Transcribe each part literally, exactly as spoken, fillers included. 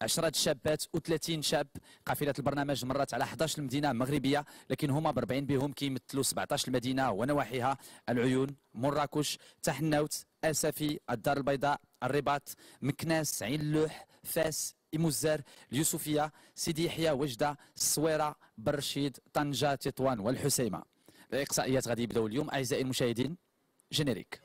عشرة شابات و30 شاب. قافله البرنامج مرت على أحد عشر مدينه مغربيه، لكن هما بربعين بهم كيمثلوا سبعطاش مدينه ونواحيها: العيون، مراكش، تحناوت، اسفي، الدار البيضاء، الرباط، مكناس، عين اللوح، فاس، إموزار، اليوسفيه، سيدي يحيى، وجده، الصويره، برشيد، طنجه، تطوان والحسيمه. الاقصائيات غادي يبداو اليوم اعزائي المشاهدين. جينيريك.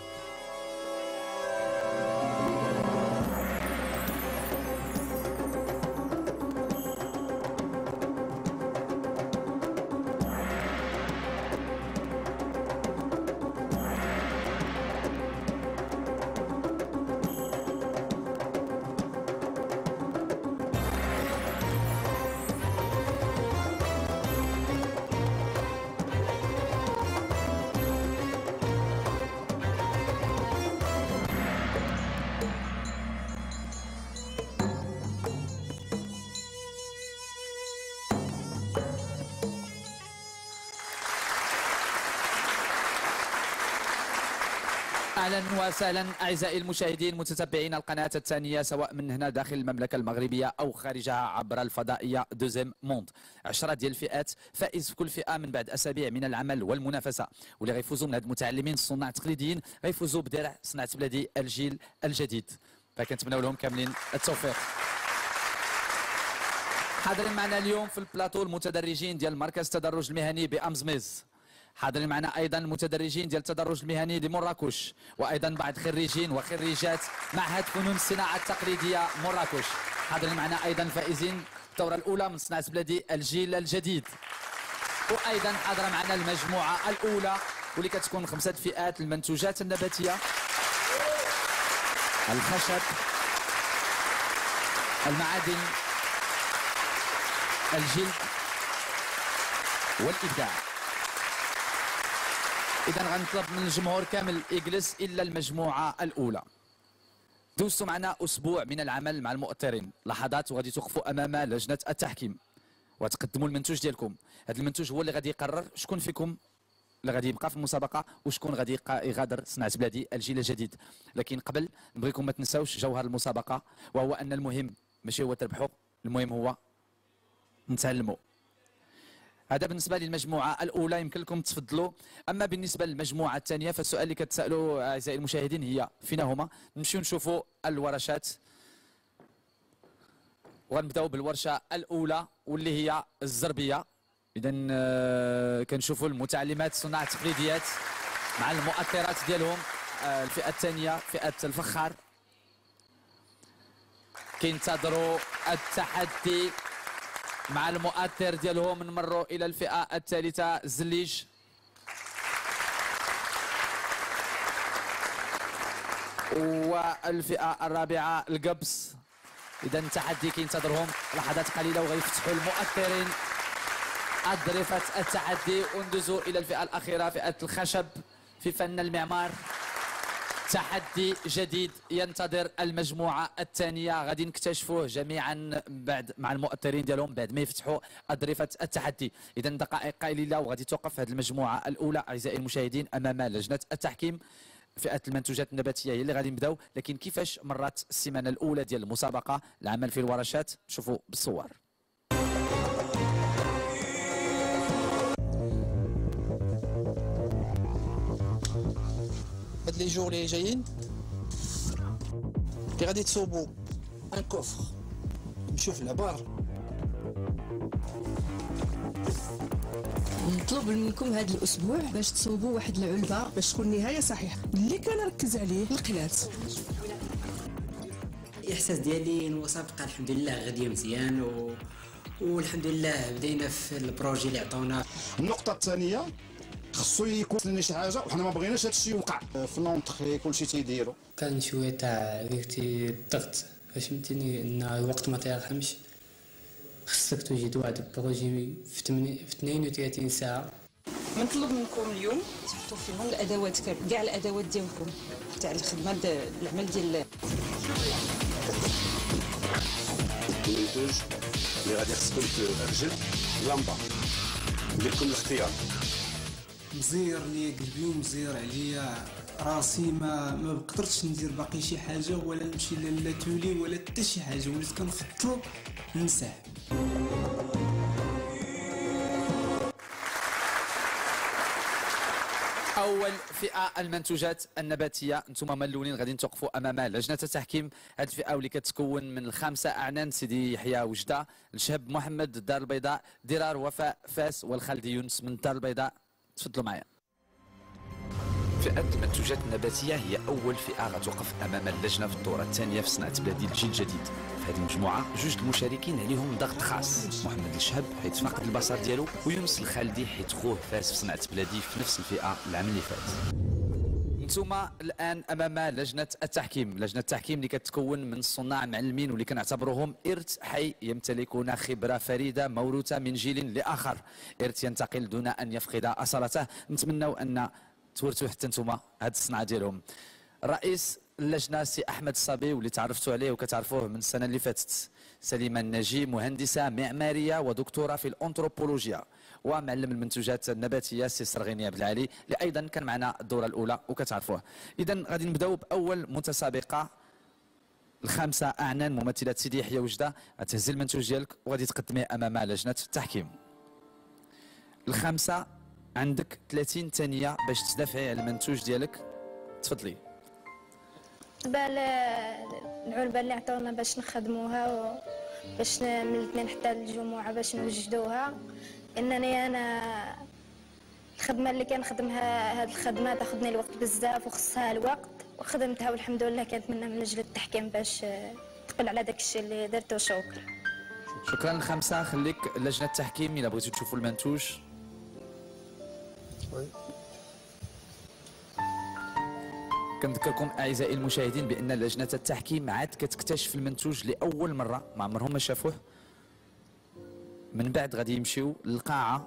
اهلا وسهلا اعزائي المشاهدين متتبعين القناه الثانيه سواء من هنا داخل المملكه المغربيه او خارجها عبر الفضائيه دوزيم موند. عشرة ديال الفئات، فائز في كل فئه من بعد اسابيع من العمل والمنافسه، واللي غيفوزوا من هاد المتعلمين الصناع التقليديين غيفوزوا بدرع صناعه بلادي الجيل الجديد. فكنتمناو لهم كاملين التوفيق. حاضرين معنا اليوم في البلاطو المتدرجين ديال مركز التدرج المهني بأمزميز. حاضرين معنا ايضا المتدرجين ديال التدرج المهني لمراكش، وايضا بعض خريجين وخريجات معهد فنون الصناعه التقليديه مراكش. حاضرين معنا ايضا فائزين الدوره الاولى من صناعه بلادي الجيل الجديد. وايضا حاضره معنا المجموعه الاولى واللي كتكون خمسه فئات: المنتوجات النباتيه، الخشب، المعادن، الجلد والابداع. إذا غنطلب من الجمهور كامل يجلس إلا المجموعة الأولى. دوزتوا معنا أسبوع من العمل مع المؤطرين، لحظات وغادي توقفوا أمام لجنة التحكيم وتقدموا المنتوج ديالكم. هذا المنتوج هو اللي غادي يقرر شكون فيكم اللي غادي يبقى في المسابقة وشكون غادي يغادر صناعة بلادي الجيل الجديد. لكن قبل نبغيكم ما تنساوش جوهر المسابقة، وهو أن المهم ماشي هو تربحوا، المهم هو نتعلموا. هذا بالنسبه للمجموعه الاولى، يمكن لكم تفضلوا. اما بالنسبه للمجموعه الثانيه فالسؤال اللي كتسالوا اعزائي المشاهدين هي فينا هما. نمشيو نشوفوا الورشات، وغنبداو بالورشه الاولى واللي هي الزربيه. اذا كنشوفوا المتعلمات صناع التقليديات مع المؤطرات ديالهم. الفئه الثانيه فئه الفخار كينتظروا التحدي مع المؤثر ديالهم. نمروا الى الفئه الثالثه الزليج. والفئه الرابعه القبص. اذا التحدي كينتظرهم لحظات قليله وغيفتحوا المؤثرين الظريفه التحدي. وندوزوا الى الفئه الاخيره فئه الخشب في فن المعمار. تحدي جديد ينتظر المجموعة الثانية، غادي نكتشفوه جميعا بعد مع المؤثرين ديالهم بعد ما يفتحوا أظرفة التحدي. إذا دقائق قليلة وغادي توقف هذه المجموعة الأولى أعزائي المشاهدين أمام لجنة التحكيم. فئة المنتوجات النباتية هي اللي غادي نبداو، لكن كيفاش مرات السيمانة الأولى ديال المسابقة العمل في الورشات نشوفوا بالصور. هاد لي جور اللي جايين اللي غادي تصوبوا ان كوفر. نشوف العبار. نطلب منكم هذا الاسبوع باش تصوبوا واحد العلبه باش تكون نهايه صحيحه. اللي كنركز عليه القلات. الاحساس ديالي المسابقه الحمد لله غاديه مزيان و... والحمد لله بدينا في البروجي اللي عطاونا. النقطه الثانيه خصو يكون لنا شي حاجه وحنا ما بغيناش هذا الشيء يوقع في لونطخي كلشي تيديرو. كان شويه تاع قلتي الضغط فهمتيني ان الوقت ما تيرحمش، خصك توجد واحد البروجي في اثنين وثلاثين ساعه. نطلب منكم اليوم تحطوا فيهم الادوات كاع الادوات ديالكم تاع الخدمه العمل ديال المنتوج اللي غادي خصكم ترجل لامبا. ندير لكم الاختيار. مزير ليا قلبي ومزير عليا راسي ما ما بقدرتش ندير باقي شي حاجه ولا نمشي لا تولي ولا حتى شي حاجه، وليت كنفضل ننساه. اول فئه المنتوجات النباتيه، انتم ملونين غادي توقفوا امام لجنه التحكيم. هذه الفئه واللي كتكون من الخمسه اعنان: سيدي يحيى وجده، الشهب محمد الدار البيضاء، درار وفاء فاس، والخالدي يونس من الدار البيضاء. تفضلوا معايا. فئه المنتوجات النباتيه هي اول فئه غتوقف امام اللجنه في الدوره الثانيه في صناعه بلادي الجيل الجديد. في هذه المجموعه جوج المشاركين عليهم ضغط خاص: محمد الشهب حيث فقد البصر ديالو، ويونس الخالدي حيث خوه فاس في صناعه بلادي في نفس الفئه العام اللي فات. انتم الان امام لجنه التحكيم، لجنه التحكيم اللي كتكون من الصناع معلمين واللي كنعتبروهم ارث حي، يمتلكون خبره فريده موروثه من جيل لاخر، ارث ينتقل دون ان يفقد اصالته. نتمنوا ان تورثوا حتى نتوما هذه الصنعه ديالهم. رئيس اللجنه سي احمد الصبي واللي تعرفتوا عليه وكتعرفوه من السنه اللي فاتت. سليمه النجي مهندسه معماريه ودكتوره في الانثروبولوجيا. ومعلم المنتوجات النباتيه سي سرغيني عبد العالي اللي ايضا كان معنا الدوره الاولى وكتعرفوه. اذا غادي نبداو باول متسابقه، الخامسه اعنان ممثله سيدي يحيى وجده. غتهزي المنتوج ديالك وغادي تقدميه امام لجنه التحكيم. الخامسه عندك ثلاثين ثانيه باش تدافعي على المنتوج ديالك، تفضلي. بالنسبه للعلبه اللي عطاونا باش نخدموها باش من الاثنين حتى الجمعه باش نوجدوها، انني انا الخدمه اللي كنخدمها هذه الخدمه تاخذني الوقت بزاف وخصها الوقت، وخدمتها والحمد لله كنتمنى من لجنه التحكيم باش تقبل على داك الشيء اللي درته. شكرا. شكرا. الخمسه خليك لجنه التحكيم الا بغيتوا تشوفوا المنتوج. كنذكركم اعزائي المشاهدين بان لجنه التحكيم عاد كتكتشف المنتوج لاول مره، ما عمرهم ما شافوه. من بعد غادي يمشيو للقاعه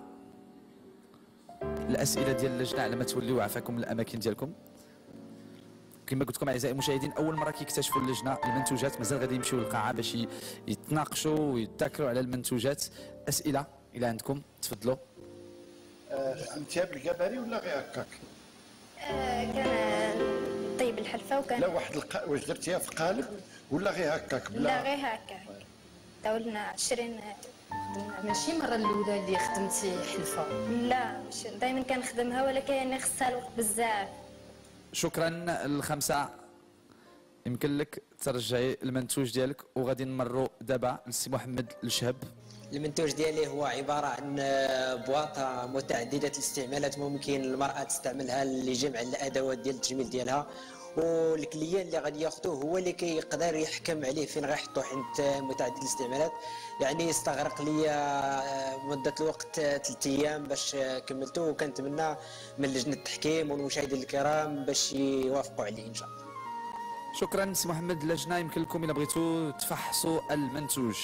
الاسئله ديال اللجنه على ما توليو عافاكم الاماكن ديالكم. كما قلت لكم اعزائي المشاهدين اول مره كيكتشفوا اللجنه المنتوجات، مازال غادي يمشيو للقاعه باش يتناقشوا ويتذاكروا على المنتوجات. اسئله الى عندكم تفضلوا. عملتيها بالكباري ولا غير هكاك؟ آه كان طيب الحلفه وكان لا واحد الق... واش درتيها في قالب ولا غير هكاك؟ بلا لا غير هكاك. داولنا عشرين خدمنا. ماشي المره الاولى اللي خدمتي حلفه؟ لا دائما كنخدمها ولكن خصها الوقت بزاف. شكرا. الخمسه يمكن لك ترجعي المنتوج ديالك وغادي نمروا دابا للسي محمد الشهب. المنتوج ديالي هو عباره عن بواطه متعدده الاستعمالات، ممكن المراه تستعملها لجمع الادوات ديال التجميل ديالها، والكليان اللي غادي ياخذوه هو اللي كيقدر يحكم عليه فين غيحطوه حيت متعدد الاستعمالات. يعني استغرق لي مده الوقت ثلاث ايام باش كملته، وكنتمنى من لجنه التحكيم والمشاهدين الكرام باش يوافقوا عليه ان شاء الله. شكرا سي محمد. اللجنه يمكن لكم الا بغيتوا تفحصوا المنتوج.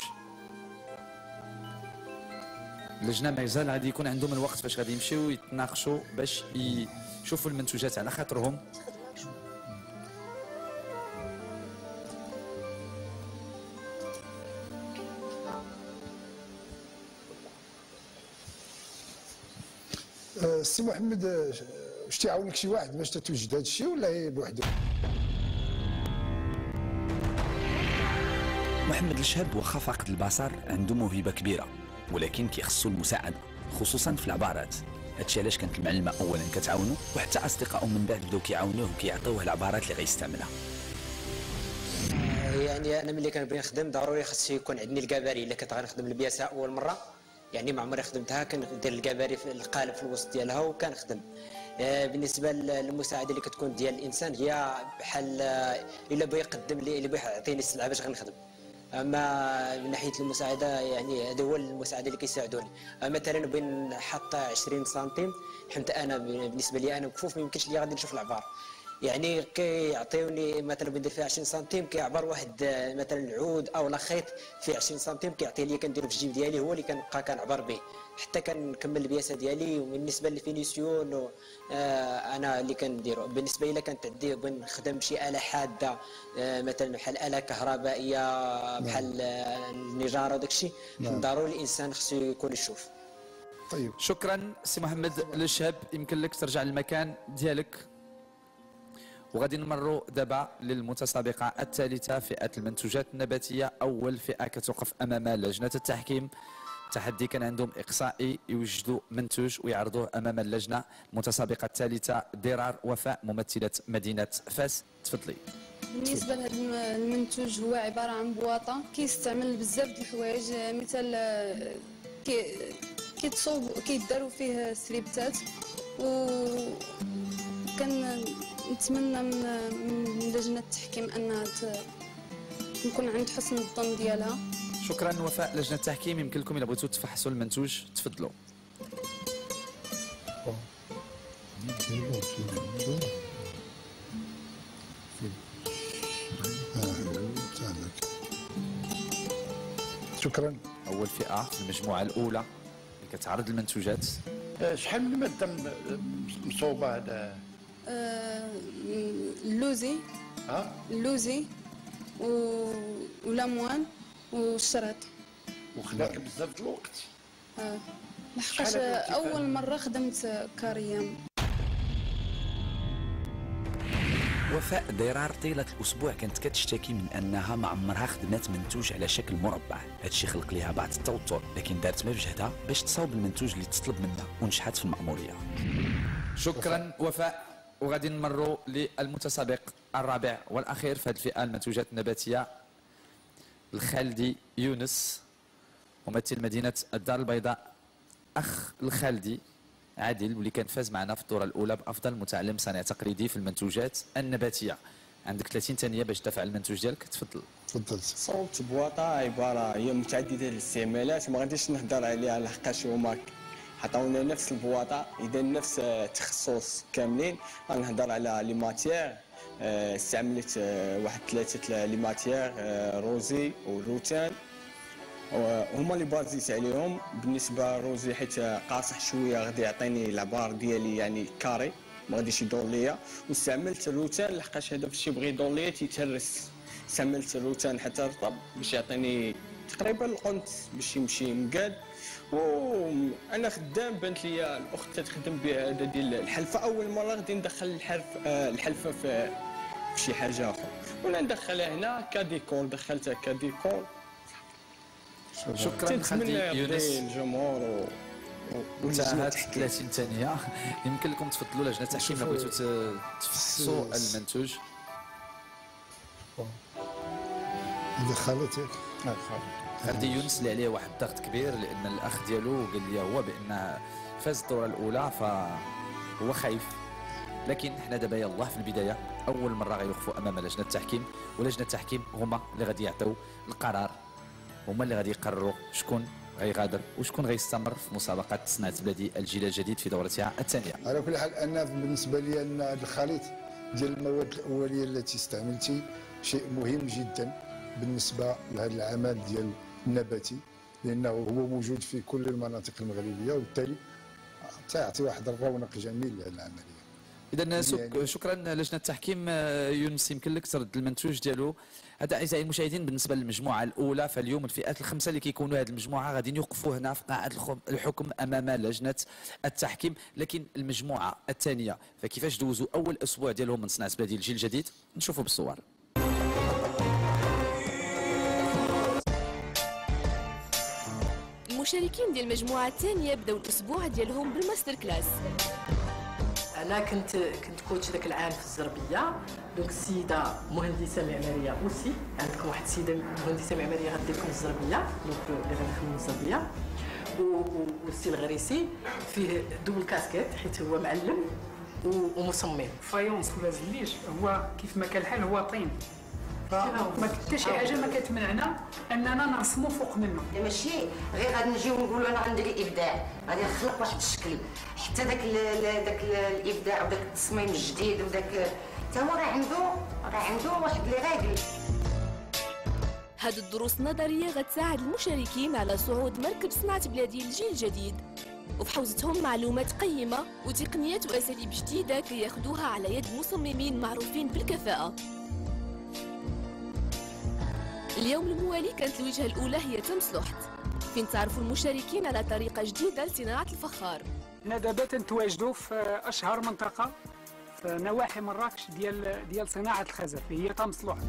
اللجنه مازال غادي يكون عندهم الوقت باش غادي يمشيو يتناقشوا باش يشوفوا المنتوجات على خاطرهم. السي محمد واش تيعاونك شي واحد باش تتوجد هذا الشيء ولا هي بوحدو؟ محمد الشهب واخا فاقد البصر عنده موهبه كبيره، ولكن كيخصو المساعده خصوصا في العبارات. هادشي علاش كانت المعلمه اولا كتعاونو، وحتى اصدقائه من بعد بداو كيعاونوه وكيعطيوه العبارات اللي غيستعملها. يعني انا ملي كنبغي نخدم ضروري خاص يكون عندي الكباري. الا كنت غنخدم البياسه اول مره يعني ما عمري خدمتها، كندير الكباري في القالب في الوسط ديالها وكنخدم. بالنسبه للمساعده اللي كتكون ديال الانسان هي بحال الا بغى يقدم لي اللي بغى يعطيني السلعه باش غنخدم. اما من ناحيه المساعده يعني هذا هو المساعده اللي كيساعدوني. مثلا بغيت نحط عشرين سنتيم حيت انا بالنسبه لي انا مكفوف ما يمكنش لي غادي نشوف العبار، يعني كيعطيوني مثلا بندير فيها عشرين سنتيم كيعبر واحد مثلا العود او لا خيط فيه عشرين سنتيم كيعطي لي كنديرو في الجيب ديالي هو اللي كنبقى كنعبر به حتى كنكمل البياسه ديالي. وبالنسبه للفينيسيون آه انا اللي كنديرو. بالنسبه الى كانت عندي بنخدم شي اله حاده آه مثلا بحال اله كهربائيه بحال النجاره وداك الشيء ضروري الانسان خصو يكون يشوف. طيب شكرا سي محمد الشهب. يمكن لك ترجع للمكان ديالك. وغادي نمروا دابا للمتسابقه الثالثه، فئه المنتوجات النباتيه. اول فئه كتوقف امام لجنه التحكيم. التحدي كان عندهم اقصائي يوجدوا منتوج ويعرضوه امام اللجنه. المتسابقه الثالثه ضرار وفاء ممثله مدينه فاس، تفضلي. بالنسبه لهذا المنتوج هو عباره عن بواطه كيستعمل بزاف د الحوايج، مثل كي كيتصوب كيداروا فيه سريبتات، و كان نتمنى من من لجنه التحكيم انها نكون عند حسن الظن ديالها. شكرا وفاء. لجنه التحكيم يمكن لكم الا بغيتوا تفحصوا المنتوج تفضلوا. شكرا. اول فئه في المجموعه الاولى اللي كتعرض المنتوجات. شحال من ماده مصوبه هذا؟ اللوزي ها اللوزي و ولاموان والشريط. وخداك بزاف د الوقت. اه لحقاش اول مره خدمت كاريام. وفاء ضرار طيله الاسبوع كانت كتشتكي من انها ما عمرها خدمات منتوج على شكل مربع. هادشي خلق ليها بعض التوتر، لكن دارت ما بجهدها باش تصاوب المنتوج اللي تطلب منها ونجحت في المأموريه. شكرا وفاء. وغادي نمروا للمتسابق الرابع والاخير في هذه الفئه المنتوجات النباتيه، الخالدي يونس ممثل مدينه الدار البيضاء. اخ الخالدي عادل واللي كان فاز معنا في الدوره الاولى بافضل متعلم صانع تقليدي في المنتوجات النباتيه. عندك ثلاثين ثانيه باش تدافع على المنتوج ديالك، تفضل. تفضل. صوبت بواطه عباره هي متعدده الاستعمالات، ما غاديش نهضر عليها لحقاش هما عطاونا نفس البواطه، اذا نفس التخصص كاملين. غنهضر على لي ماتيير. استعملت واحد ثلاثه لي ماتيير، روزي وروتان، هما اللي بازيت عليهم. بالنسبه روزي حيت قاصح شويه غادي يعطيني العبار ديالي يعني كاري، ما غاديش يدور ليا. واستعملت الروتان لحقاش هذا فاش يبغي يدور ليا تيتهرس. استعملت الروتان حتى رطب باش يعطيني تقريبا القنت باش يمشي مقاد. وانا خدام بانت لي الاخت تخدم بها هذا ديال الحلفه. اول مره غادي ندخل الحرف الحلفه في شي حاجه اخرى، ولا ندخلها هنا كديكور. دخلتها كديكور. شكرا خالدي يونس. الجمهور انتهت ثلاثين ثانيه. يمكن لكم تفضلوا لجنه التحكيم الا بغيتوا تفحصوا المنتوج. دخلت ياك خالدي يونس اللي عليه واحد الضغط كبير، لان الاخ ديالو قال لي هو بان فاز الدوره الاولى فهو خايف. لكن حنا دابا يلاه في البدايه اول مره غيوقفوا امام لجنه التحكيم، ولجنه التحكيم هما اللي غادي يعطيو القرار، هما اللي غادي يقرروا شكون غيغادر وشكون غيستمر في مسابقه صناعه بلادي الجيل الجديد في دورتها الثانيه. على كل حال انا بالنسبه لي ان هذا الخليط ديال المواد الاوليه التي استعملتي شيء مهم جدا بالنسبه لهذا العمل ديال النباتي، لانه هو موجود في كل المناطق المغربيه وبالتالي تعطي واحد الرونق جميل لهذه العمليه. اذا شكرا لجنه التحكيم. يونس يمكن لك ترد المنتوج ديالو. هذا اعزائي المشاهدين بالنسبه للمجموعه الاولى، فاليوم الفئات الخمسه اللي كيكونوا هذه المجموعه غادي يوقفوا هنا في قاعه الحكم امام لجنه التحكيم. لكن المجموعه الثانيه فكيفاش دوزوا اول اسبوع ديالهم من صناعه بلادي الجيل الجديد نشوفوا بالصور. المشاركين ديال المجموعه الثانيه بداو الاسبوع ديالهم بالماستر كلاس. انا كنت كنت كوتش ذاك العام في الزربيه. دونك السيده مهندسه معماريه اوسي، عندكم واحد السيده مهندسه معماريه غدير لكم الزربيه، دونك اللي غنخدموا الزربيه. والسي الغريسي فيه دوبل كاسكيت حيت هو معلم ومصمم. فايونس ولا زليش هو كيف ما كان الحال هو طين، فما حتى شي حاجه ما كتمنعنا اننا نرسموا فوق منه. ماشي غير غادي نجيو نقولوا انا عندي الابداع، غادي نخلق واحد الشكل، حتى داك داك الابداع وداك التصميم الجديد وداك حتى هو راه عنده راه عنده واحد لي ريغل. هاد الدروس النظريه غتساعد المشاركين على صعود مركب صناعه بلادي الجيل الجديد، وفي حوزتهم معلومات قيمه وتقنيات واساليب جديده كياخذوها على يد مصممين معروفين بالكفاءه. اليوم الموالي كانت الوجهة الأولى هي تمس لوحت، فين تعرفوا المشاركين على طريقة جديدة لصناعة الفخار. حنا دابا تنتواجدوا في أشهر منطقة في نواحي مراكش ديال ديال صناعه الخزف هي تمصلح.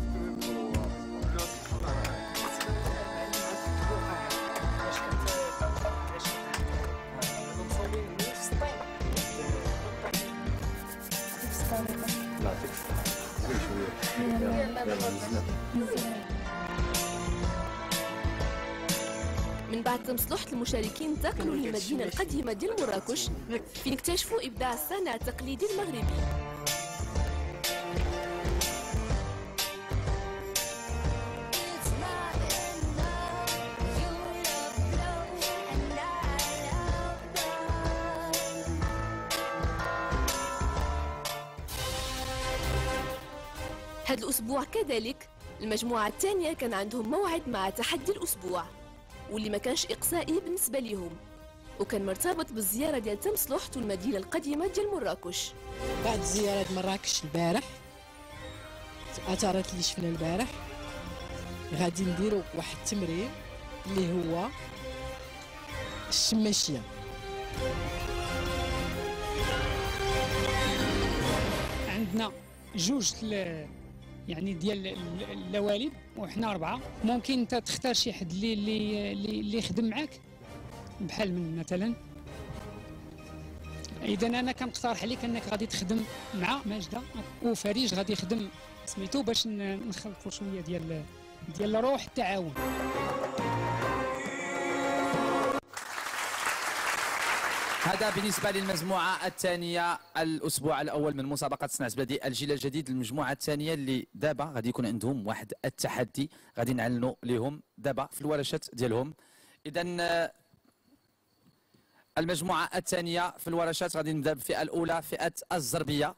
من بعد تمصلحة المشاركين انتقلوا للمدينة القديمة ديال مراكش فين اكتشفوا إبداع الصنع التقليدي المغربي. هذا الأسبوع كذلك المجموعة الثانية كان عندهم موعد مع تحدي الأسبوع واللي ما كانش إقصائي بالنسبة لهم، وكان مرتبط بالزيارة ديال تمصلحة المدينة القديمة ديال مراكش. بعد زيارة مراكش البارح أثارت لي شفنا البارح غادي نديرو واحد التمرين اللي هو الشماشية. عندنا جوج يعني ديال اللوالد وحنا اربعه، ممكن انت تختار شي حد اللي اللي اللي يخدم معاك بحال من مثلا. اذا انا كنقترح عليك انك غادي تخدم مع ماجده وفريج غادي يخدم سميتو باش نخلقوا شويه ديال ديال روح التعاون. هذا بالنسبة للمجموعة الثانية الأسبوع الأول من مسابقة صناعة بلدي الجيل الجديد. المجموعة الثانية اللي دابا غادي يكون عندهم واحد التحدي غادي نعلنوا لهم دابا في الورشات ديالهم. إذا المجموعة الثانية في الورشات غادي نبدا بالفئة الأولى، فئة الزربية.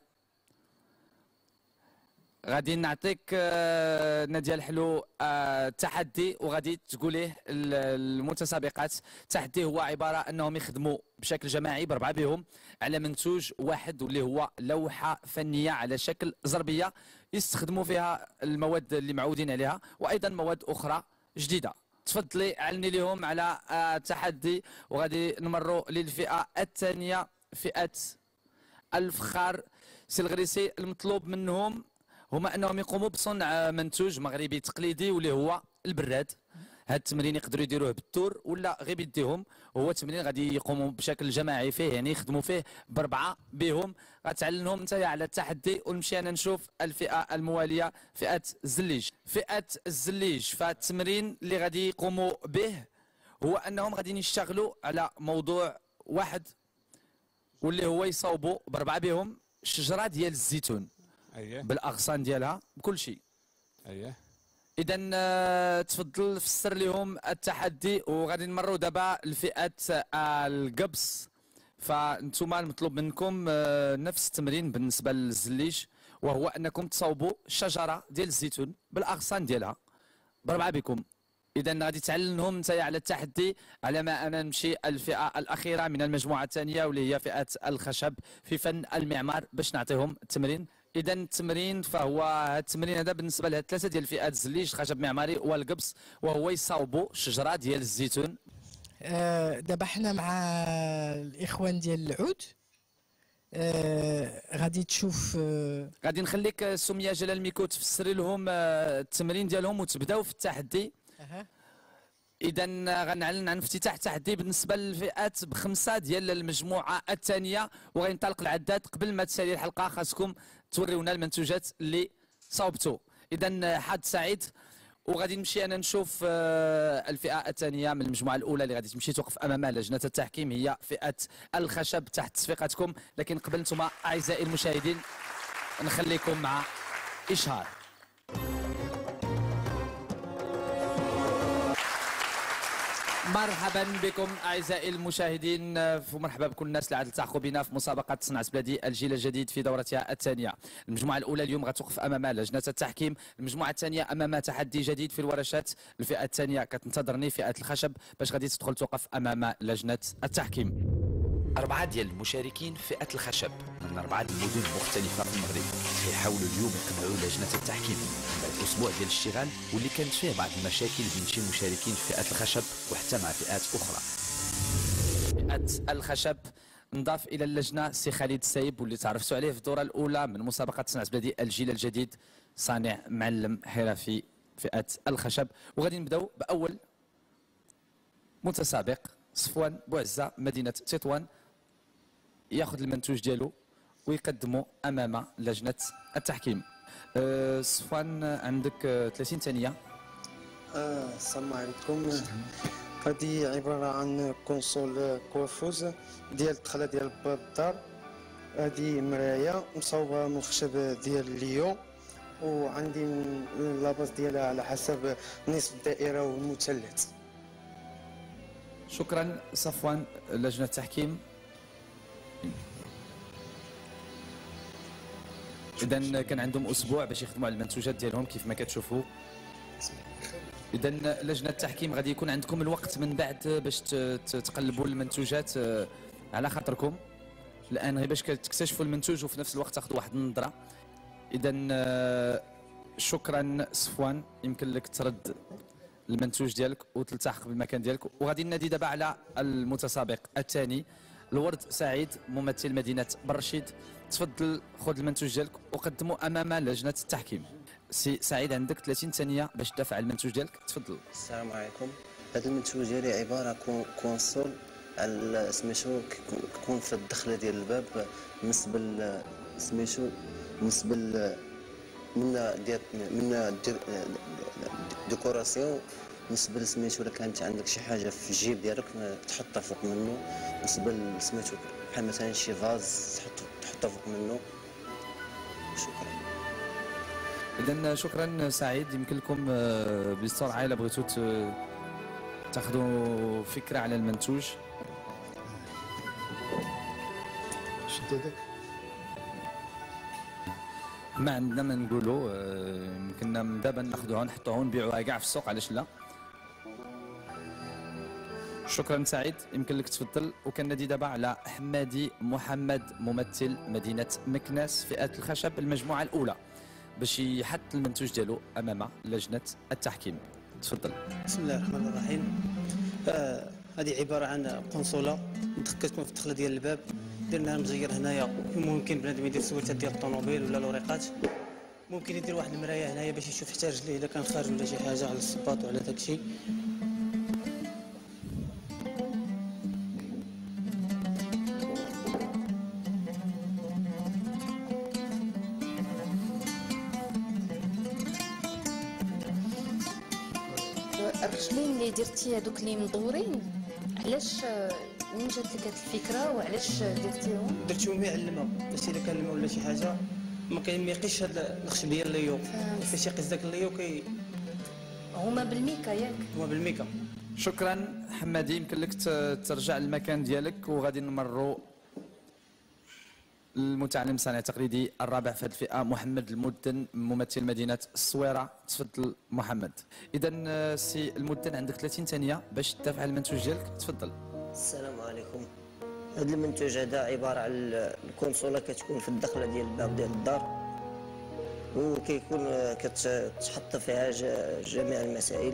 غادي نعطيك نادية الحلو تحدي وغادي تقوليه المتسابقات. التحدي هو عبارة أنهم يخدموا بشكل جماعي بربعة بهم على منتوج واحد واللي هو لوحة فنية على شكل زربية يستخدموا فيها المواد اللي معودين عليها وأيضا مواد أخرى جديدة. تفضلي علني لهم على التحدي وغادي نمروا للفئة الثانية، فئة الفخار. سي الغريسي المطلوب منهم هما انهم يقوموا بصنع منتوج مغربي تقليدي واللي هو البراد. هذا التمرين يقدروا يديروه بالدور ولا غير بيديهم، وهو تمرين غادي يقوموا بشكل جماعي فيه، يعني يخدموا فيه بربعه بهم. غتعلنهم انت على التحدي. ونمشي انا نشوف الفئه المواليه، فئه الزليج. فئه الزليج فالتمرين اللي غادي يقوموا به هو انهم غادي يشتغلوا على موضوع واحد واللي هو يصاوبوا بربعه بهم شجره ديال الزيتون. اييه بالاغصان ديالها بكل شيء. اييه اذا تفضل فسر لهم التحدي. وغادي نمروا دابا لفئه القبص. فانتم المطلوب منكم نفس التمرين بالنسبه للزليج، وهو انكم تصاوبوا شجره ديال الزيتون بالاغصان ديالها بربعه بكم. اذا غادي تعلنهم انت على التحدي. على ما انا نمشي الفئه الاخيره من المجموعه الثانيه واللي هي فئه الخشب في فن المعمار باش نعطيهم التمرين. اذا التمرين فهو هذا التمرين هذا بالنسبه لهاد ثلاثه ديال الفئات، الزليج الخشب المعماري والقبص، وهو يصاوبوا شجره ديال الزيتون. آه دابا حنا مع الاخوان ديال العود. آه غادي تشوف آه غادي نخليك سميه جلال الميكو تفسري لهم آه التمرين ديالهم وتبداو في التحدي. أه. اذا غنعلن عن افتتاح التحدي بالنسبه للفئات بخمسه ديال المجموعه الثانيه، وغينطلق العداد. قبل ما تسالي الحلقه خاصكم توريونا المنتوجات اللي صاوبتوا. اذا حظ سعيد. وغادي نمشي انا نشوف الفئه الثانيه من المجموعه الاولى اللي غادي تمشي توقف امام لجنه التحكيم، هي فئه الخشب تحت تصفيقاتكم. لكن قبل انتم اعزائي المشاهدين نخليكم مع اشهار. مرحبا بكم اعزائي المشاهدين، ومرحبا بكل الناس اللي عاد التحقوا بنا في مسابقه صناعه بلادي الجيل الجديد في دورتها الثانيه. المجموعه الاولى اليوم غتوقف امام لجنه التحكيم، المجموعه الثانيه امام تحدي جديد في الورشات. الفئه الثانيه كتنتظرني فئه الخشب باش غادي تدخل توقف امام لجنه التحكيم. أربعة ديال المشاركين في فئة الخشب من أربعة المدن مختلفة في المغرب كيحاولوا اليوم يقنعوا لجنة التحكيم بعد أسبوع ديال الاشتغال واللي كانت فيه بعض المشاكل بين شي مشاركين في فئة الخشب وحتى مع فئات أخرى. فئة الخشب نضاف الى اللجنه سي خالد السايب واللي تعرفتوا عليه في الدوره الاولى من مسابقه صناعه بلادي الجيل الجديد، صانع معلم حرفي فئه الخشب. وغادي نبداو باول متسابق صفوان بوعزه مدينه تطوان، ياخذ المنتوج ديالو ويقدمه امام لجنه التحكيم. أه صفوان عندك ثلاثين ثانيه. آه السلام عليكم. هذه عباره عن كونسول كوافوز ديال الدخله ديال باب الدار. هذه مرايه مصوبه من الخشب ديال الليو، وعندي لاباس ديالها على حسب نصف الدائره والمثلث. شكرا صفوان. لجنه التحكيم اذا كان عندهم اسبوع باش يخدموا على المنتوجات ديالهم كيف ما كتشوفوا. اذا لجنه التحكيم غادي يكون عندكم الوقت من بعد باش تقلبوا المنتوجات على خاطركم الان، غير باش تكتشفوا المنتوج وفي نفس الوقت تاخذوا واحد النظره. اذا شكرا صفوان، يمكن لك ترد المنتوج ديالك وتلتحق بالمكان ديالك. وغادي ننادي دابا على المتسابق الثاني الورد سعيد ممثل مدينه برشيد. تفضل خذ المنتوج ديالك وقدمه امام لجنه التحكيم. سي سعيد عندك ثلاثين ثانيه باش تدافع على المنتوج ديالك، تفضل. السلام عليكم. هذا المنتوج ديالي عباره عن كونسول على سميتو كيكون في الدخله ديال الباب بالنسبه سميتو بالنسبه من ديال من ديكوراسيون، بالنسبه سميتو الا كانت عندك شي حاجه في الجيب ديالك تحطها فوق منه، بالنسبه سميتو بحال مثلا شي فاز تحط تحطها فوق منه. شكرا. اذا شكرا سعيد. يمكن لكم بسرعه الا بغيتوا تاخذوا فكره على المنتوج. شد هذاك ما عندنا ما نقولوا، يمكننا من دابا ناخذوها نحطوها ونبيعوها كاع في السوق، علاش لا. شكرا سعيد، يمكن لك تفضل. وكنادي دابا على حمادي محمد ممثل مدينه مكناس فئه الخشب المجموعه الاولى باش يحط المنتوج ديالو امام لجنه التحكيم. تفضل. بسم الله الرحمن الرحيم. آه هذه عباره عن قنصله كتكون في الدخله ديال الباب، درناها مزير هنايا. ممكن بنادم يدير سويتات ديال الطوموبيل ولا لوريقات، ممكن يدير واحد المرايه هنايا باش يشوف حتى رجليه الا كان خارج ولا شي حاجه على الصباط وعلى داك الشيء. الرجلين اللي درتي هذوك اللي مدورين، علاش منين جات لك هاد الفكره وعلاش درتيهم؟ درتيهم يعلمها باش الا كان الماء ولا شي حاجه ما كيقيش هاد الخشب ديال الليو، فاش يقيس داك الليو كي هما بالميكا ياك؟ هما بالميكا. شكرا حمادي، يمكن لك ترجع للمكان ديالك. وغادي نمروا المتعلم صانع تقليدي الرابع في هذه الفئه محمد المدن ممثل مدينه الصويره. تفضل محمد. اذا سي المدن عندك ثلاثين ثانيه باش تدافع على المنتوج ديالك، تفضل. السلام عليكم. هذا المنتوج هذا عباره عن الكونسوله كتكون في الدخله ديال الباب ديال الدار، وكيكون كتحط فيها جميع المسائل.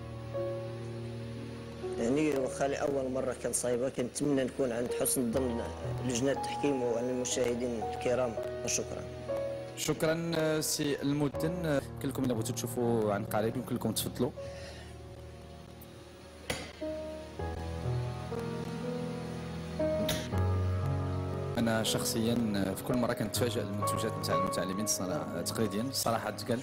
يعني واخا لأول مرة كنصايبها، كنتمنى نكون عند حسن الظن لجنة التحكيم وعلى المشاهدين الكرام، وشكرا. شكرا سي المدن. يمكن لكم الا بغيتوا تشوفوا عن قريب يمكن لكم تفضلوا. انا شخصيا في كل مره كنتفاجئ بالمنتوجات نتاع المتعلمين تقليديا صراحه تقال.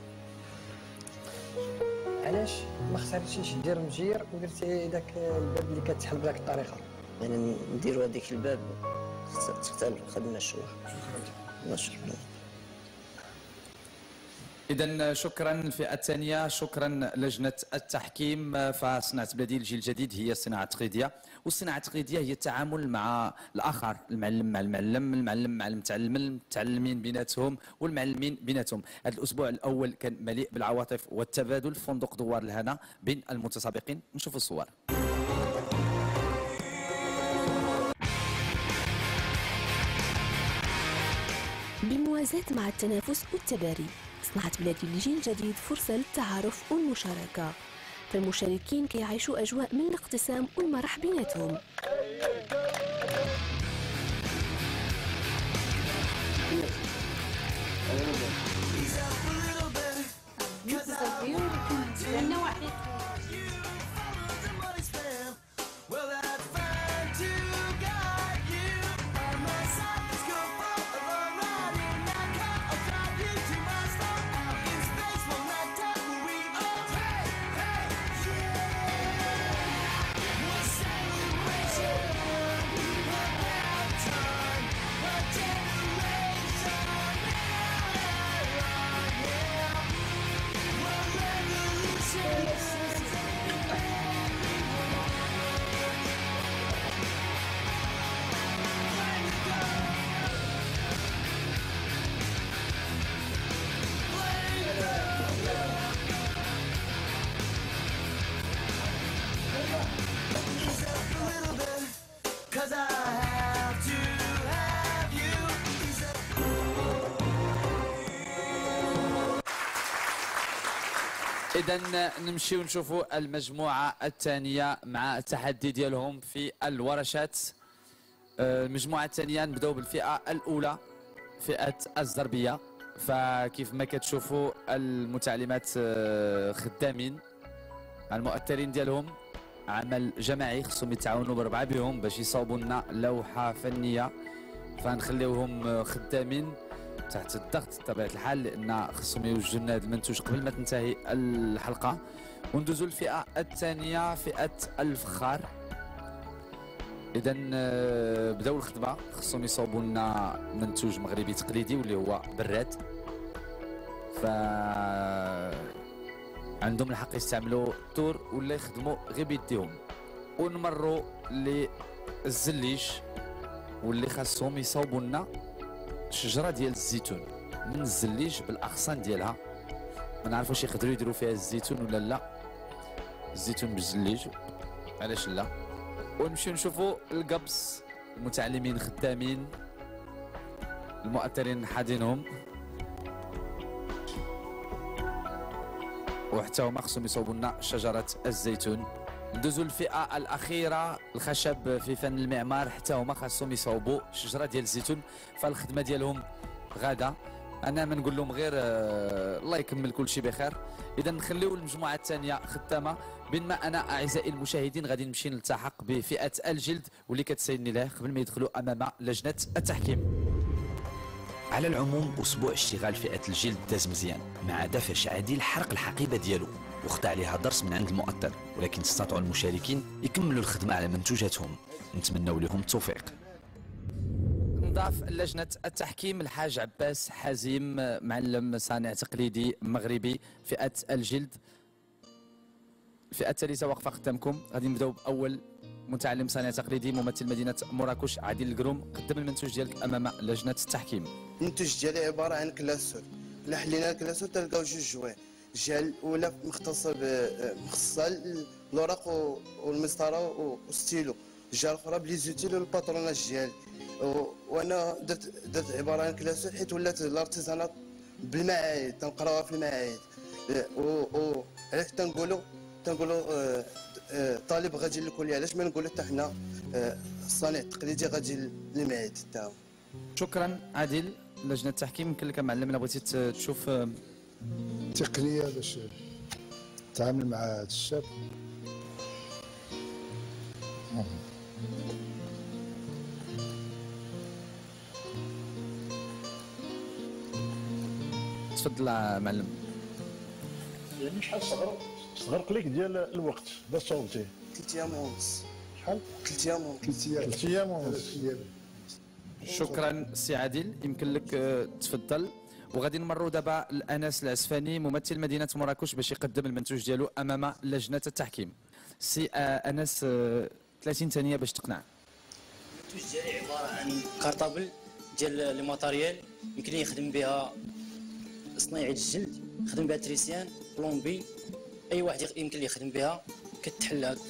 علاش ما اختاريتيش دير مجير ودرتي داك الباب اللي كتحل بداك الطريقه؟ يعني نديرو هذيك الباب تختلف خدمه شويه. شكرا. إذا شكرا الفئة الثانية، شكرا لجنة التحكيم. فصناعة بلادي الجيل الجديد هي الصناعة التقليدية، والصناعة التقليدية هي التعامل مع الآخر، المعلم مع المعلم، المعلم مع المتعلم، المتعلمين بيناتهم والمعلمين بيناتهم. هذا الأسبوع الأول كان مليء بالعواطف والتبادل في فندق دوار الهنا بين المتسابقين. نشوف الصور. بالموازاة مع التنافس والتباري، صنعت بلادي الجيل الجديد فرصة للتعارف والمشاركة، فالمشاركين كيعيشوا أجواء من الاقتسام والمرح بيناتهم. الزربيه ولكن عندنا واحد إذا نمشيو نشوفوا المجموعة الثانية مع التحدي ديالهم في الورشات. المجموعة الثانية نبداو بالفئة الأولى، فئة الزربية. فكيف ما كتشوفوا المتعلمات خدامين المؤثرين ديالهم عمل جماعي، خصهم يتعاونوا بربعة بهم باش يصاوبوا لنا لوحة فنية. فنخليوهم خدامين تحت الضغط بطبيعة الحال، لأن خصهم يوجدوا لنا هذا المنتوج قبل ما تنتهي الحلقة. وندوزوا الفئة الثانية، فئة الفخار. إذا بداو الخدمة، خصهم يصاوبوا لنا منتوج مغربي تقليدي واللي هو براد. ف عندهم الحق يستعملوا الطور ولا يخدموا غير بيديهم. ونمروا للزليج واللي خاصهم يصاوبوا لنا شجره ديال الزيتون من الزليج بالاغصان ديالها. ما نعرف واش يقدروا يديروا فيها الزيتون ولا لا، الزيتون بالزليج علاش لا. ونمشيو نشوفوا القبص، المتعلمين خدامين المؤثرين حاضنهم، وحتى هما خصهم يصوبوا لنا شجره الزيتون. ندوزو الفئه الاخيره، الخشب في فن المعمار، حتى هما خاصهم يصوبوا شجره ديال الزيتون. فالخدمه ديالهم غاده. انا ما نقول لهم غير آه الله يكمل كل شيء بخير. اذا نخليو المجموعه الثانيه خدامه، بينما انا اعزائي المشاهدين غادي نمشي نلتحق بفئه الجلد واللي كتسايدني له قبل ما يدخلوا امام لجنه التحكيم. على العموم اسبوع اشتغال فئه الجلد داز مزيان، ما عدا فاش عادل حرق الحقيبه ديالو وخدع عليها درس من عند المؤثر، ولكن استطاعوا المشاركين يكملوا الخدمه على منتوجاتهم. نتمنوا لهم التوفيق. نضاف لجنه التحكيم الحاج عباس حزيم، معلم صانع تقليدي مغربي فئه الجلد. الفئه الثالثه واقفه قدامكم. غادي نبداو باول متعلم صانع تقليدي ممثل مدينه مراكش عادل القروم. قدم المنتوج ديالك امام لجنه التحكيم. المنتوج ديالي عباره عن كلاسور. الا حلينا الكلاسور تلقاو جوج جوان، الجهه الاولى مختصه مخصصه للوراق والمسطره والستيلو، الجهه الاخرى بلي زوتيل والباتروناج ديالي. وانا درت درت عباره عن كلاسور حيت ولات الارتيزانات بالمعاهد، تنقراوها في المعاهد. و علاش تنقولوا تنقولوا طالب غادي للكليه، علاش ما نقولوا حتى حنا الصانع التقليدي غادي للمعاهد تاعو. شكرا عادل. لجنه التحكيم يمكن لك معلم الا بغيتي تشوف تقنيه باش تتعامل مع هذا الشاب. تفضل معلم. يعني شحال صغر صغر لك ديال الوقت باش صوبتيه؟ ثلاث ايام ونص. شحال؟ ثلاث ايام ونص. ثلاث ايام ونص. شكرا سي عادل، يمكن لك تفضل. وغادي نمروا دابا لانس العسفاني ممثل مدينه مراكش باش يقدم المنتوج ديالو امام لجنه التحكيم. سي انس ثلاثين ثانيه باش تقنع. المنتوج ديالي عباره عن كارطابل ديال لي ماتيريال يمكن لي يخدم بها صنايعي الجلد، يخدم بها تريسيان، بلومبي، اي واحد يمكن لي يخدم بها. كتحل هاد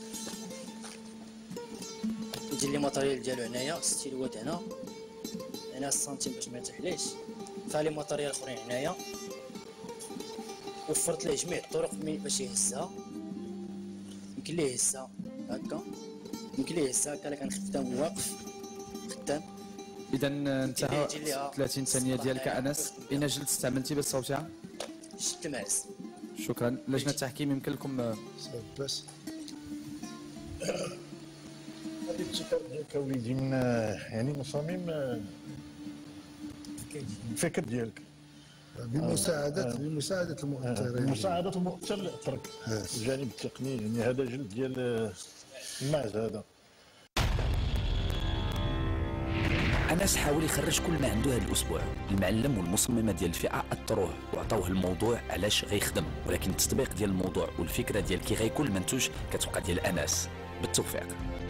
يجي لي ماتيريال ديالو هنايا، ستيلوات هنا هنا السنتيم باش ما يتحلاش، فيها لي ماتيريال اخرين هنايا. وفرت ليه جميع الطرق باش يهزها، يمكن ليه يهزها هكا، يمكن ليه يهزها هكا. كان خدام واقف خدام. اذا انتهى ثلاثين ثانيه ديالك انس. اين جلد استعملتي باش تصوتيها؟ جلد المعز. شكرا. لجنه التحكيم يمكن لكم بس هذه الابتكار ديالك اوليدي من يعني مصمم الفكر ديالك بمساعدة بمساعدة المؤثرين بمساعدة المؤثر اللي أثرك الجانب التقني. يعني هذا جلد ديال الماعز هذا. أنس حاول يخرج كل ما عنده هذا الأسبوع. المعلم والمصممة ديال الفئة أثروه وعطاوه الموضوع علاش غيخدم، ولكن التطبيق ديال الموضوع والفكرة ديال كي غيكون المنتوج كتبقى ديال أنس. بالتوفيق.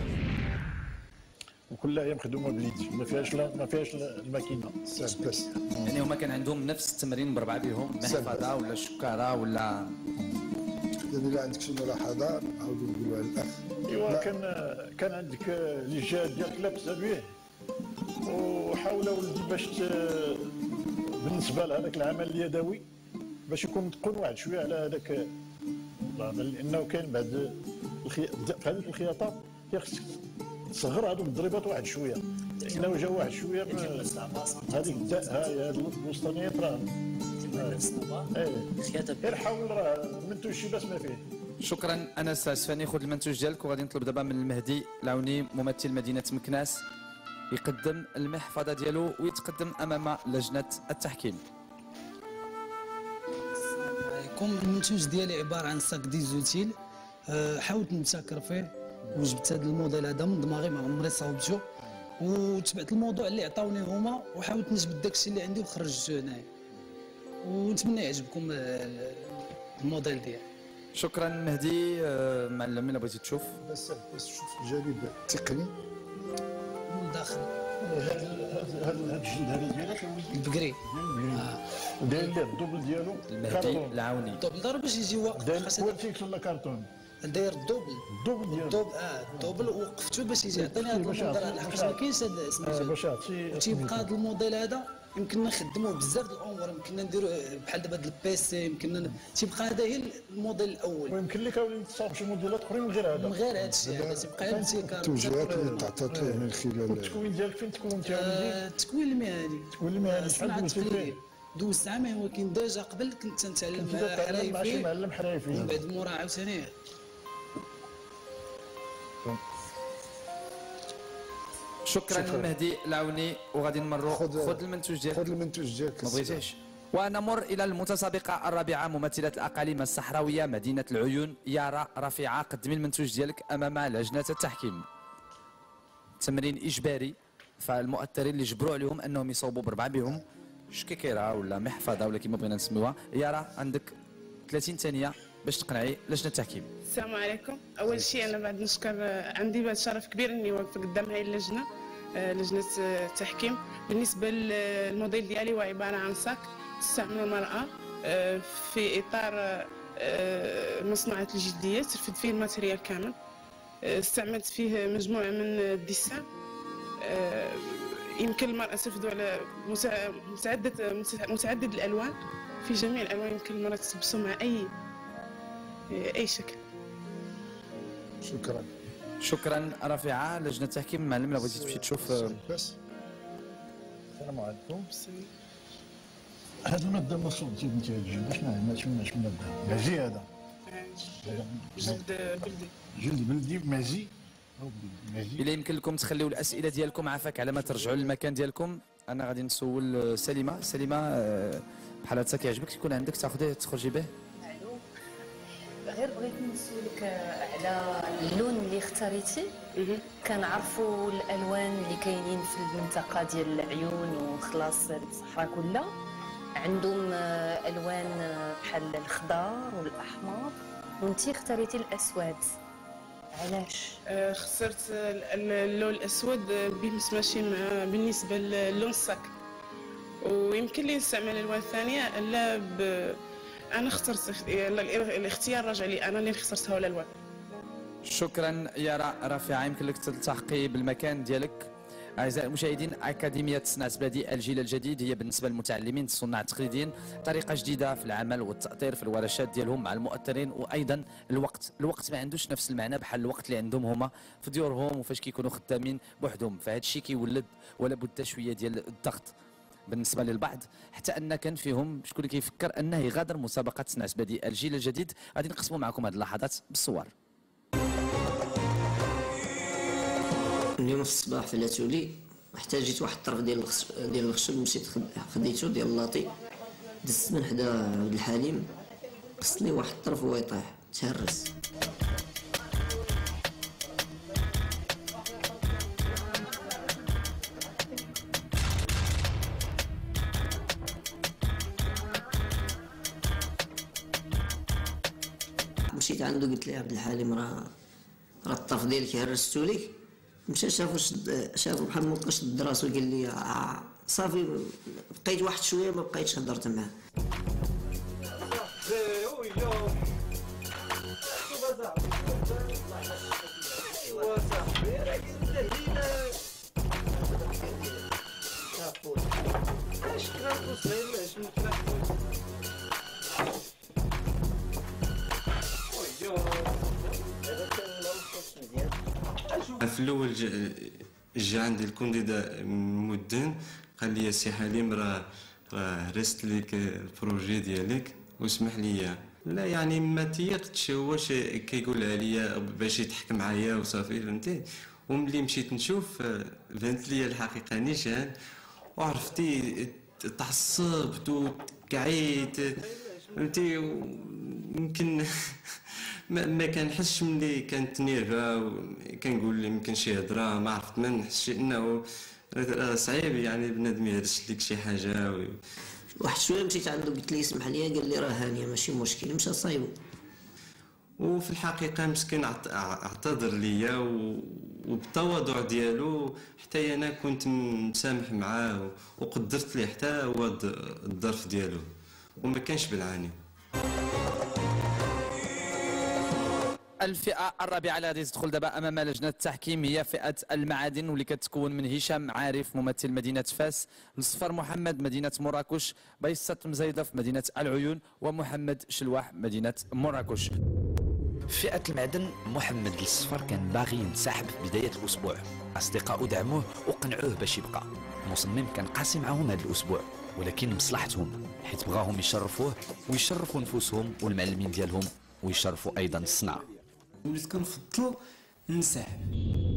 وكلها هي مخدومه باليد، ما فيهاش لا ما فيهاش الماكينه بس. يعني هما كان عندهم نفس التمرين بربعه بهم، محفظه ولا شكاره ولا اذا عندك شي ملاحظه نعاودوا نقولوا على الاخ. ايوا كان كان عندك الجهاد ديالك لابسه به، وحاول ولدي باش بالنسبه لهذاك العمل اليدوي باش يكون متقن واحد شويه على هذاك، لانه كاين بعد الخي... في هذيك الخياطه خصك تصغر هذوك الضريبات واحد شويه، لانه جا واحد شويه هذيك هاي الوسطانيات راه الخياطه غير حاول راه المنتوج شي باس ما فيه. شكرا انس اسفاني. خذ المنتوج ديالك وغادي نطلب دابا من المهدي العوني ممثل مدينه مكناس يقدم المحفظه ديالو ويتقدم امام لجنه التحكيم. السلام عليكم. المنتوج ديالي عباره عن ساك ديزوتيل، حاولت نبتكر فيه وجبت هذا الموديل هذا من دماغي، ما عمري صاوبته، وتبعت الموضوع اللي عطاوني هما وحاولت نجبد داكشي اللي عندي وخرجته هنايا، ونتمنى يعجبكم الموديل ديالي. شكرا مهدي. معلم الا بغيتي تشوف بس بس شوف الجانب التقني من داخل هذا الجلد هذا ديالك البقري داير ليه الدوبل ديالو المهدي العوني. الدوبل دار باش يجي واقف داير فيكس ولا كرتون؟ داير الدوبل الدوبل ديالو الدوبل اه الدوبل وقفته باش يجي يعطيني هذا الموديل هذا، حيت ما كاينش هذا سميتو. تيبقى هذا الموديل هذا يمكننا نخدموه بزاف د الامور، يمكننا نديروا بحال دابا هذا البيسي، يمكننا تيبقى هذا هي الموديل الاول. ويمكن لك اولي تصاوب شي موديلات اخرين من غير هذا من غير هذا الشيء هذا تيبقى غير ابتكار. التوجيهات اللي تعطات ليه من خلال التكوين ديالك فين تكونتي وليدي؟ التكوين المهني. التكوين المهني شحال دوزتي فيه؟ دوزت عامين، ولكن ديجا قبل كنت تنتعلم حرايفي مع شي معلم حرايفي، من بعد مورا عاوتاني. شكرا مهدي العوني. وغادي نمروا خذ المنتوج ديالك. خذ المنتوج ديالك ما بغيتيش. ونمر الى المتسابقه الرابعه ممثله الاقاليم الصحراويه مدينه العيون. يارا رفيعه قدمي المنتوج ديالك امام لجنه التحكيم. تمرين اجباري، فالمؤثرين اللي جبروا عليهم انهم يصوبوا بربعه بهم شكيكيره ولا محفظه ولا كما بغينا نسميوها. يارا عندك ثلاثين ثانيه باش تقنعي لجنه التحكيم. السلام عليكم. اول شيء انا بعد نشكر، عندي بعد شرف كبير اني واقفه قدام هاي اللجنه، لجنه التحكيم. بالنسبه للموديل ديالي هو عباره عن ساك تستعمل المراه في اطار مصنوعات الجلديه، ترفد فيه الماتريال كامل. استعملت فيه مجموعه من الديسان، يمكن المراه ترفدوا على متعدد متعدد الالوان، في جميع الالوان يمكن المراه تلبسه مع اي اي شكل. شكرا. شكرا رفيعه. لجنه التحكيم معلم لو بغيتي تمشي تشوف. بس السلام عليكم. هذا الماده المصوب ديال انت الجلد شنو ما شفناش من هذا مازي، هذا جلد بلدي جلد بلدي مازي مازي. الا يمكن لكم تخليوا الاسئله ديالكم عافاك على ما ترجعوا للمكان ديالكم. انا غادي نسول سليمه. سليمه بحال هكا كيعجبك يكون عندك تاخذيه تخرجي به؟ غير بغيت نسولك على اللون اللي اختاريتي. كنعرفوا الالوان اللي كاينين في المنطقه ديال العيون وخلاص الصحراء كلها عندهم الوان بحال الخضر والاحمر، وانتي اختاريتي الاسود، علاش؟ اخترت اللون الاسود بيمس ماشي مع بالنسبه للون الصاك، ويمكن لي نستعمل الوان ثانيه. لا ب... انا اخترت الاختيار راجع لي انا اللي اخترتها ولا الوان. شكرا يارا رفيعه. يمكن لك تلتحقي بالمكان ديالك. اعزائي المشاهدين، اكاديميه صناعه بلادي الجيل الجديد هي بالنسبه للمتعلمين الصناع التقليديين طريقه جديده في العمل والتاطير في الورشات ديالهم مع المؤثرين. وايضا الوقت الوقت ما عندوش نفس المعنى بحال الوقت اللي عندهم هما في ديورهم وفاش كيكونوا خدامين بوحدهم، فهذا الشيء كيولد ولا بد شويه ديال الضغط. بالنسبه للبعض، حتى ان كان فيهم شكون اللي كيفكر انه يغادر مسابقه صناعه بديل الجيل الجديد. غادي نقسموا معكم هذه اللحظات بالصور. اليوم في الصباح في الاتولي احتاجيت واحد الطرف ديال الخش... ديال الخشب، مشيت خديتو ديال اللاطي، دزت من حدا عبد الحليم، قصت لي واحد الطرف وهو يطيح تهرس. مشيت عنده قلت لي عبد الحليم راه راه الطرف ديالك هرستو ليك. مشى شافو شد شافو بحال ما بقاش شد راسو قال لي آه صافي. بقيت واحد شويه ما بقيتش هضرت معاه. في الاول جا, جا عندي الكونديدا مدن قال لي سي حليم راه راه هرست ليك البروجي ديالك واسمح لي. لا يعني ما تيقتش، هو كيقول عليا باش يضحك معايا وصافي فهمتي. وملي مشيت نشوف بانت لي الحقيقه نيشان وعرفتي تعصبت وكعيت فهمتي. يمكن ما, ما كنحسش ملي كانت نيرفا كنقول لي يمكن شي هضره ما عرفت، ما نحسش انه صعيب يعني بنادم يهرس لك شي حاجه و... واحد شويه مشيت عنده قلت لي اسمح لي، قال لي راه هانيه ماشي مشكل، مشى صايبو. وفي الحقيقه مسكين اعتذر ليا و... وبالتواضع ديالو حتى انا كنت مسامح معاه وقدرت ليه حتى هو الظرف ديالو وما كانش بالعاني. الفئة الرابعة اللي غادي تدخل دابا أمام لجنة التحكيم هي فئة المعادن، واللي كتكون من هشام عارف ممثل مدينة فاس، مصفر محمد مدينة مراكش، بيسط مزيدف مدينة العيون، ومحمد شلواح مدينة مراكش. فئة المعدن محمد الصفر كان باغي ينسحب في بداية الأسبوع، أصدقائه دعموه وقنعوه باش يبقى. مصمم كان قاسي معاهم هذا الأسبوع ولكن مصلحتهم، حيت بغاهم يشرفوه ويشرفوا نفوسهم والمعلمين ديالهم ويشرفوا أيضا الصناعة. وليت كنفضلو ننسحب.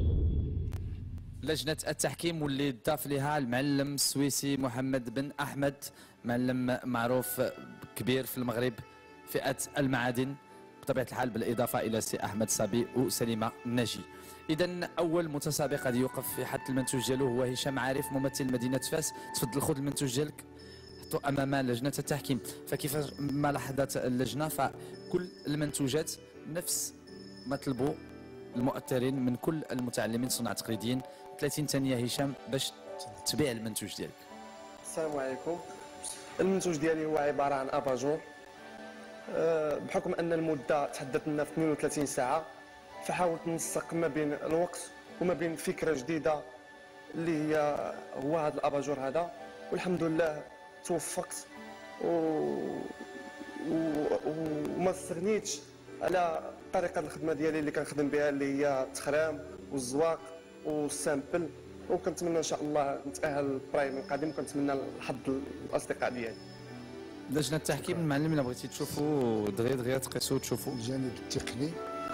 لجنة التحكيم واللي ضاف لها المعلم السويسي محمد بن أحمد، معلم معروف كبير في المغرب فئة المعادن بطبيعة الحال، بالإضافة إلى سي أحمد صبي وسليمة الناجي. إذا أول متسابق غادي يوقف في حد المنتوج ديالو هو هشام عارف ممثل مدينة فاس. تفضل خذ المنتوج ديالك حطو أمام لجنة التحكيم. فكيف ما لاحظت اللجنة فكل المنتوجات نفس ما طلبوا المؤثرين من كل المتعلمين صناع تقليديين. ثلاثين ثانية هشام باش تبيع المنتوج ديالك. السلام عليكم. المنتوج ديالي هو عبارة عن أباجور. بحكم أن المدة تحددت لنا في اثنين وثلاثين ساعة، فحاولت ننسق ما بين الوقت وما بين فكرة جديدة اللي هي هو هذا الأباجور هذا، والحمد لله توفقت و... و... وما استغنيتش على طريقة الخدمة ديالي اللي كنخدم بها اللي هي التخرام والزواق والسامبل، وكنتمنى ان شاء الله نتأهل للبرايم القادم، وكنتمنى الحظ الاصدقاء ديالي. لجنة التحكيم المعلم الا بغيتي تشوفوا دغيا دغيا تقيسوا تشوفوا الجانب التقني.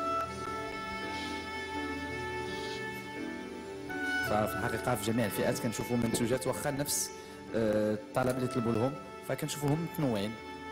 ففي الحقيقة في جميع الفئات كنشوفوا منتوجات واخا نفس الطلب اللي طلبوا لهم، فكنشوفوهم متنوعين.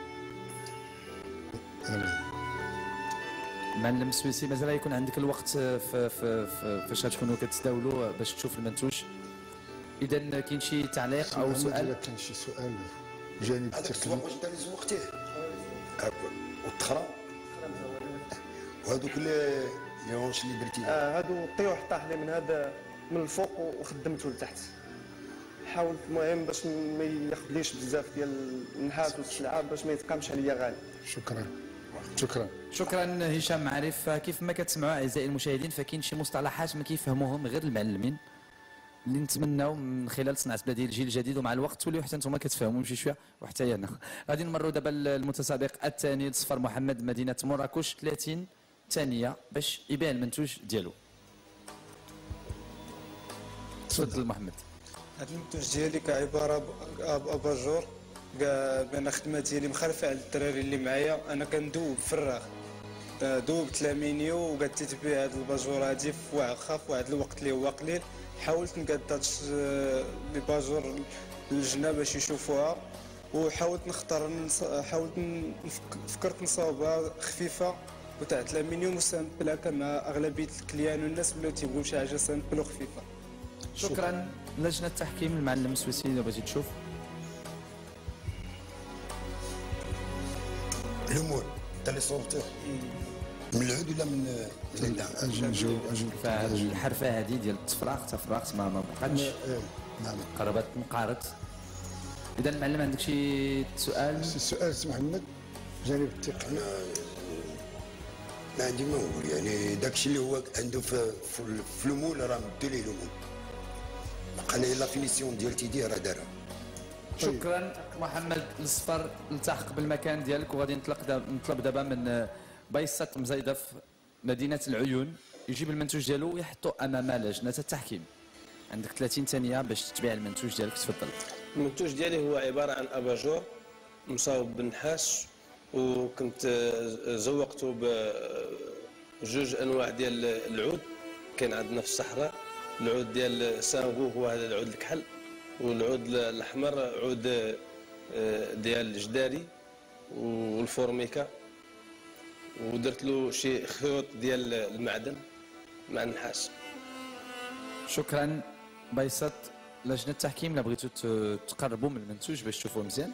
معلم السويسي مازال يكون عندك الوقت في في فاش غتكونوا كتداولوا باش تشوف المنتوج. اذا كاين شي تعليق او سؤال؟ كاين شي سؤال جانب التقني. واش انت اللي زوقتيه والتخرا وهذوك اللي يونش اللي درتي؟ اه هادو الطيوح طاح لي من هذا من الفوق وخدمته لتحت. حاولت المهم باش ما ياخذليش بزاف ديال النحاس والسلعه باش ما يتقامش عليا غالي. شكرا شكرا شكرا هشام عارف. كيف ما كتسمعوا اعزائي المشاهدين فكاين شي مصطلحات ما كيفهموهم غير المعلمين، اللي نتمناو من خلال صناعه بديل الجيل الجديد ومع الوقت توليو حتى نتوما كتفهموا شي شويه وحتى انا. غادي نمروا دابا المتسابق الثاني صفر محمد مدينه مراكش. ثلاثين ثانيه باش يبيع المنتوج ديالو. تفضل محمد. هاد المنتوج ديالي كعباره ب- اباجور كاع بين خدمه ديالي مخالفه على الدراري اللي معايا. انا كندوب فراغ دوبت لامينيو وقديت به هاد الباجور هادي في واخا في واحد الوقت اللي هو قليل. حاولت نقاد هاد الش- لي باجور للجنه باش يشوفوها، وحاولت نختار نص- حاولت نفك- فكرت نصاوبها خفيفه وتاع الالمنيوم وسامبل هكا مع اغلبيه الكليان والناس ولاو تيقولوا شي حاجه سامبل وخفيفه. شكرا لجنه التحكيم. المعلم السويسي اذا بغيتي تشوف الامور انت اللي صوبته من العود ولا من من اجي نجاوب اجي فهاد الحرفه هذه ديال التفراغ تفرغت ما ما بقاتش نعم قربت نقارت. اذا المعلم عندك شي سؤال؟ السؤال سي محمد جانب التقني. ما عندي ما نقول، يعني داكشي اللي هو عنده في في, في المول راه مدو ليه المول. بقى لي لا فينيسيون ديال تيدي راه دارها. شكرا محمد الصفر. التحق بالمكان ديالك وغادي نطلق دابا نطلب دابا من بيصة مزيدف مدينه العيون يجيب المنتوج ديالو ويحطو امام لجنه التحكيم. عندك ثلاثين ثانيه باش تبيع المنتوج ديالك، تفضل. المنتوج ديالي هو عباره عن اباجور مصاوب بالنحاس، وكنت زوقته بجوج انواع ديال العود كاين عندنا في الصحراء. العود ديال سانغو هو هذا العود الكحل، والعود الاحمر عود ديال الجداري والفورميكا، ودرت له شي خيوط ديال المعدن مع النحاس. شكرا بيصة. لجنه التحكيم لا بغيتو تقربوا من المنتوج باش تشوفوه مزيان.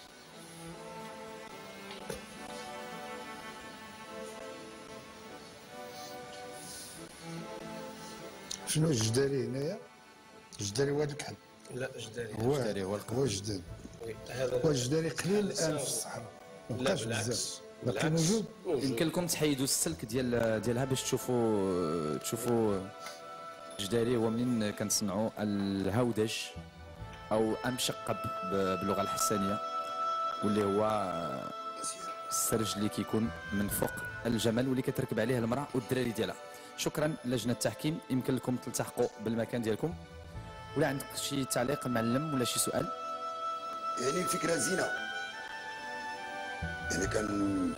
شنو الجداري هنايا؟ الجداري هو هذا الكحل. لا جداري هو جداري هو هو الجداري. هذا هو الجداري قليل الان في الصحراء ما بقاش بزاف. باقي موجود. يمكن لكم تحيدوا السلك ديال ديالها باش تشوفوا تشوفوا الجداري. هو منين كنصنعوا الهودج او امشقب باللغه الحسانيه، واللي هو السرج اللي كيكون من فوق الجمل واللي كتركب عليه المراه والدراري ديالها. شكرا لجنه التحكيم. يمكن لكم تلتحقوا بالمكان ديالكم. ولا عندك شي تعليق معلم ولا شي سؤال؟ يعني الفكره زينه، يعني كان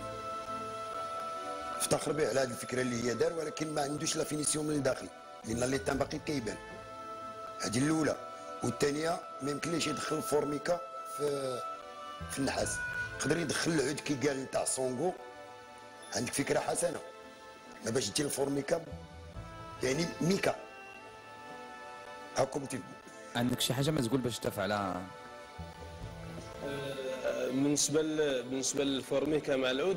افتخر به على هذه الفكره اللي هي دار، ولكن ما عندوش لا فينيسيون من الداخل لان الليطان باقي كيبان. هذه الاولى. والثانيه ما يمكنليش يدخل الفورميكا في في النحاس، يقدر يدخل العود كي قال نتاع سونغو. عندك فكره حسنه، ما باش تجي الفورميكا يعني ميكا هاكم تبقوا. عندك شي حاجه ما تقول باش تدافع على بالنسبه بالنسبه للفورميكا مع العود،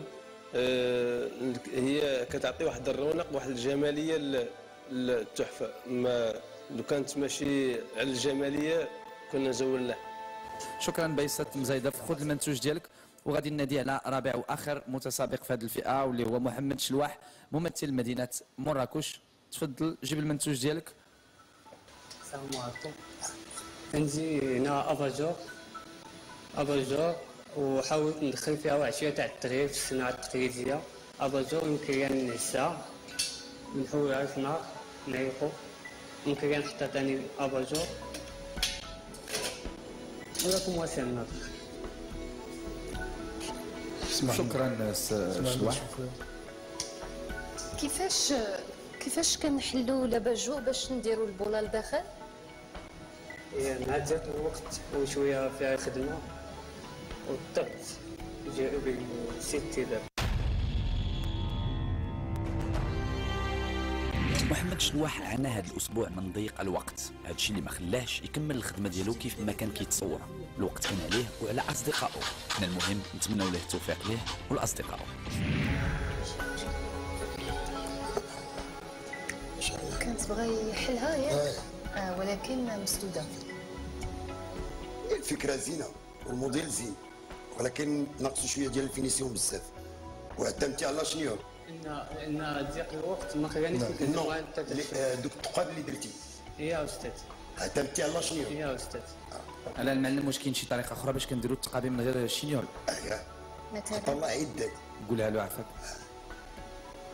هي كتعطي واحد الرونق واحد الجماليه للتحفه. ما لو كانت ماشي على الجماليه كنا زولناه. شكرا بيصة مزيدف. خذ المنتوج ديالك وغادي ننادي على رابع واخر متسابق في هذه الفئه واللي هو محمد شلواح ممثل مدينه مراكش. تفضل جيب المنتوج ديالك. السلام عليكم. عندي هنا اباجور اباجور وحاولت ندخل فيها واحد شويه تاع التغيير في الصناعه التقليديه. اباجور يمكن نعسها نحولها في النار نعيقو، يمكن نحط ثاني اباجور ولكم واسع النار. شكرا شلواح. كيفاش كيفاش كنحلوا لاباجو باش نديروا البوله لداخل؟ هي مع ذات الوقت وشويه فيها خدمه والضغط جاء بالست دابا. محمد شلواح عانى هذا الاسبوع من ضيق الوقت، هذا الشيء اللي ما خلاهش يكمل الخدمه ديالو كيف ما كان كيتصور. الوقت كان عليه وعلى اصدقائه. من المهم نتمنوا له التوفيق ليه ولاصدقائه. كانت بغى يحلها ياك آه ولكن مسدوده. الفكره زينه والموديل زين، ولكن ناقص شويه ديال الفينيسيون بزاف. واعتمدتي على شنيور؟ ان ان ضيق الوقت ما خلانيش نكمل دوك الثقاب اللي درتي. يا استاذ اعتمدتي على شنيور؟ يا استاذ. على المعلم واش كاين شي طريقه اخرى باش كنديروا التقابي من غير الشينيور؟ اييه مثلا طلع عدات قولها له عفاك.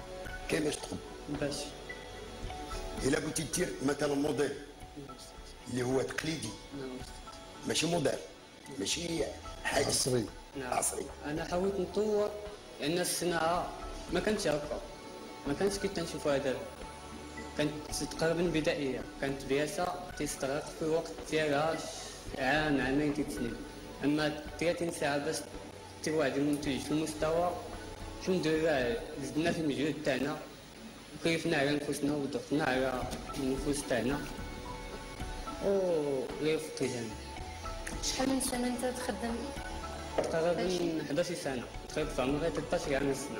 كيفاش تقب؟ باش الا قلتي دير مثلا موديل اللي هو تقليدي ماشي مودرن ماشي حديث عصري عصري. انا حاولت نطور لان الصناعه ما كانتش هكا، ما كانتش كي تنشوفوها دابا، كانت تقريبا بدائيه، كانت بياسه تستغرق في الوقت ديالها عام عامين ثلاث سنين. اما ثلاثين ساعه باش دير واحد المنتج في المستوى الحمد لله زدنا في المجهود تاعنا وكيفنا على نفوسنا وضغطنا على النفوس تاعنا ويوفق الجميع. شحال من سنه انت تخدم؟ تقريبا إحدى عشرة سنه، تقريبا في عمري ثلاثة عشر عام سنه.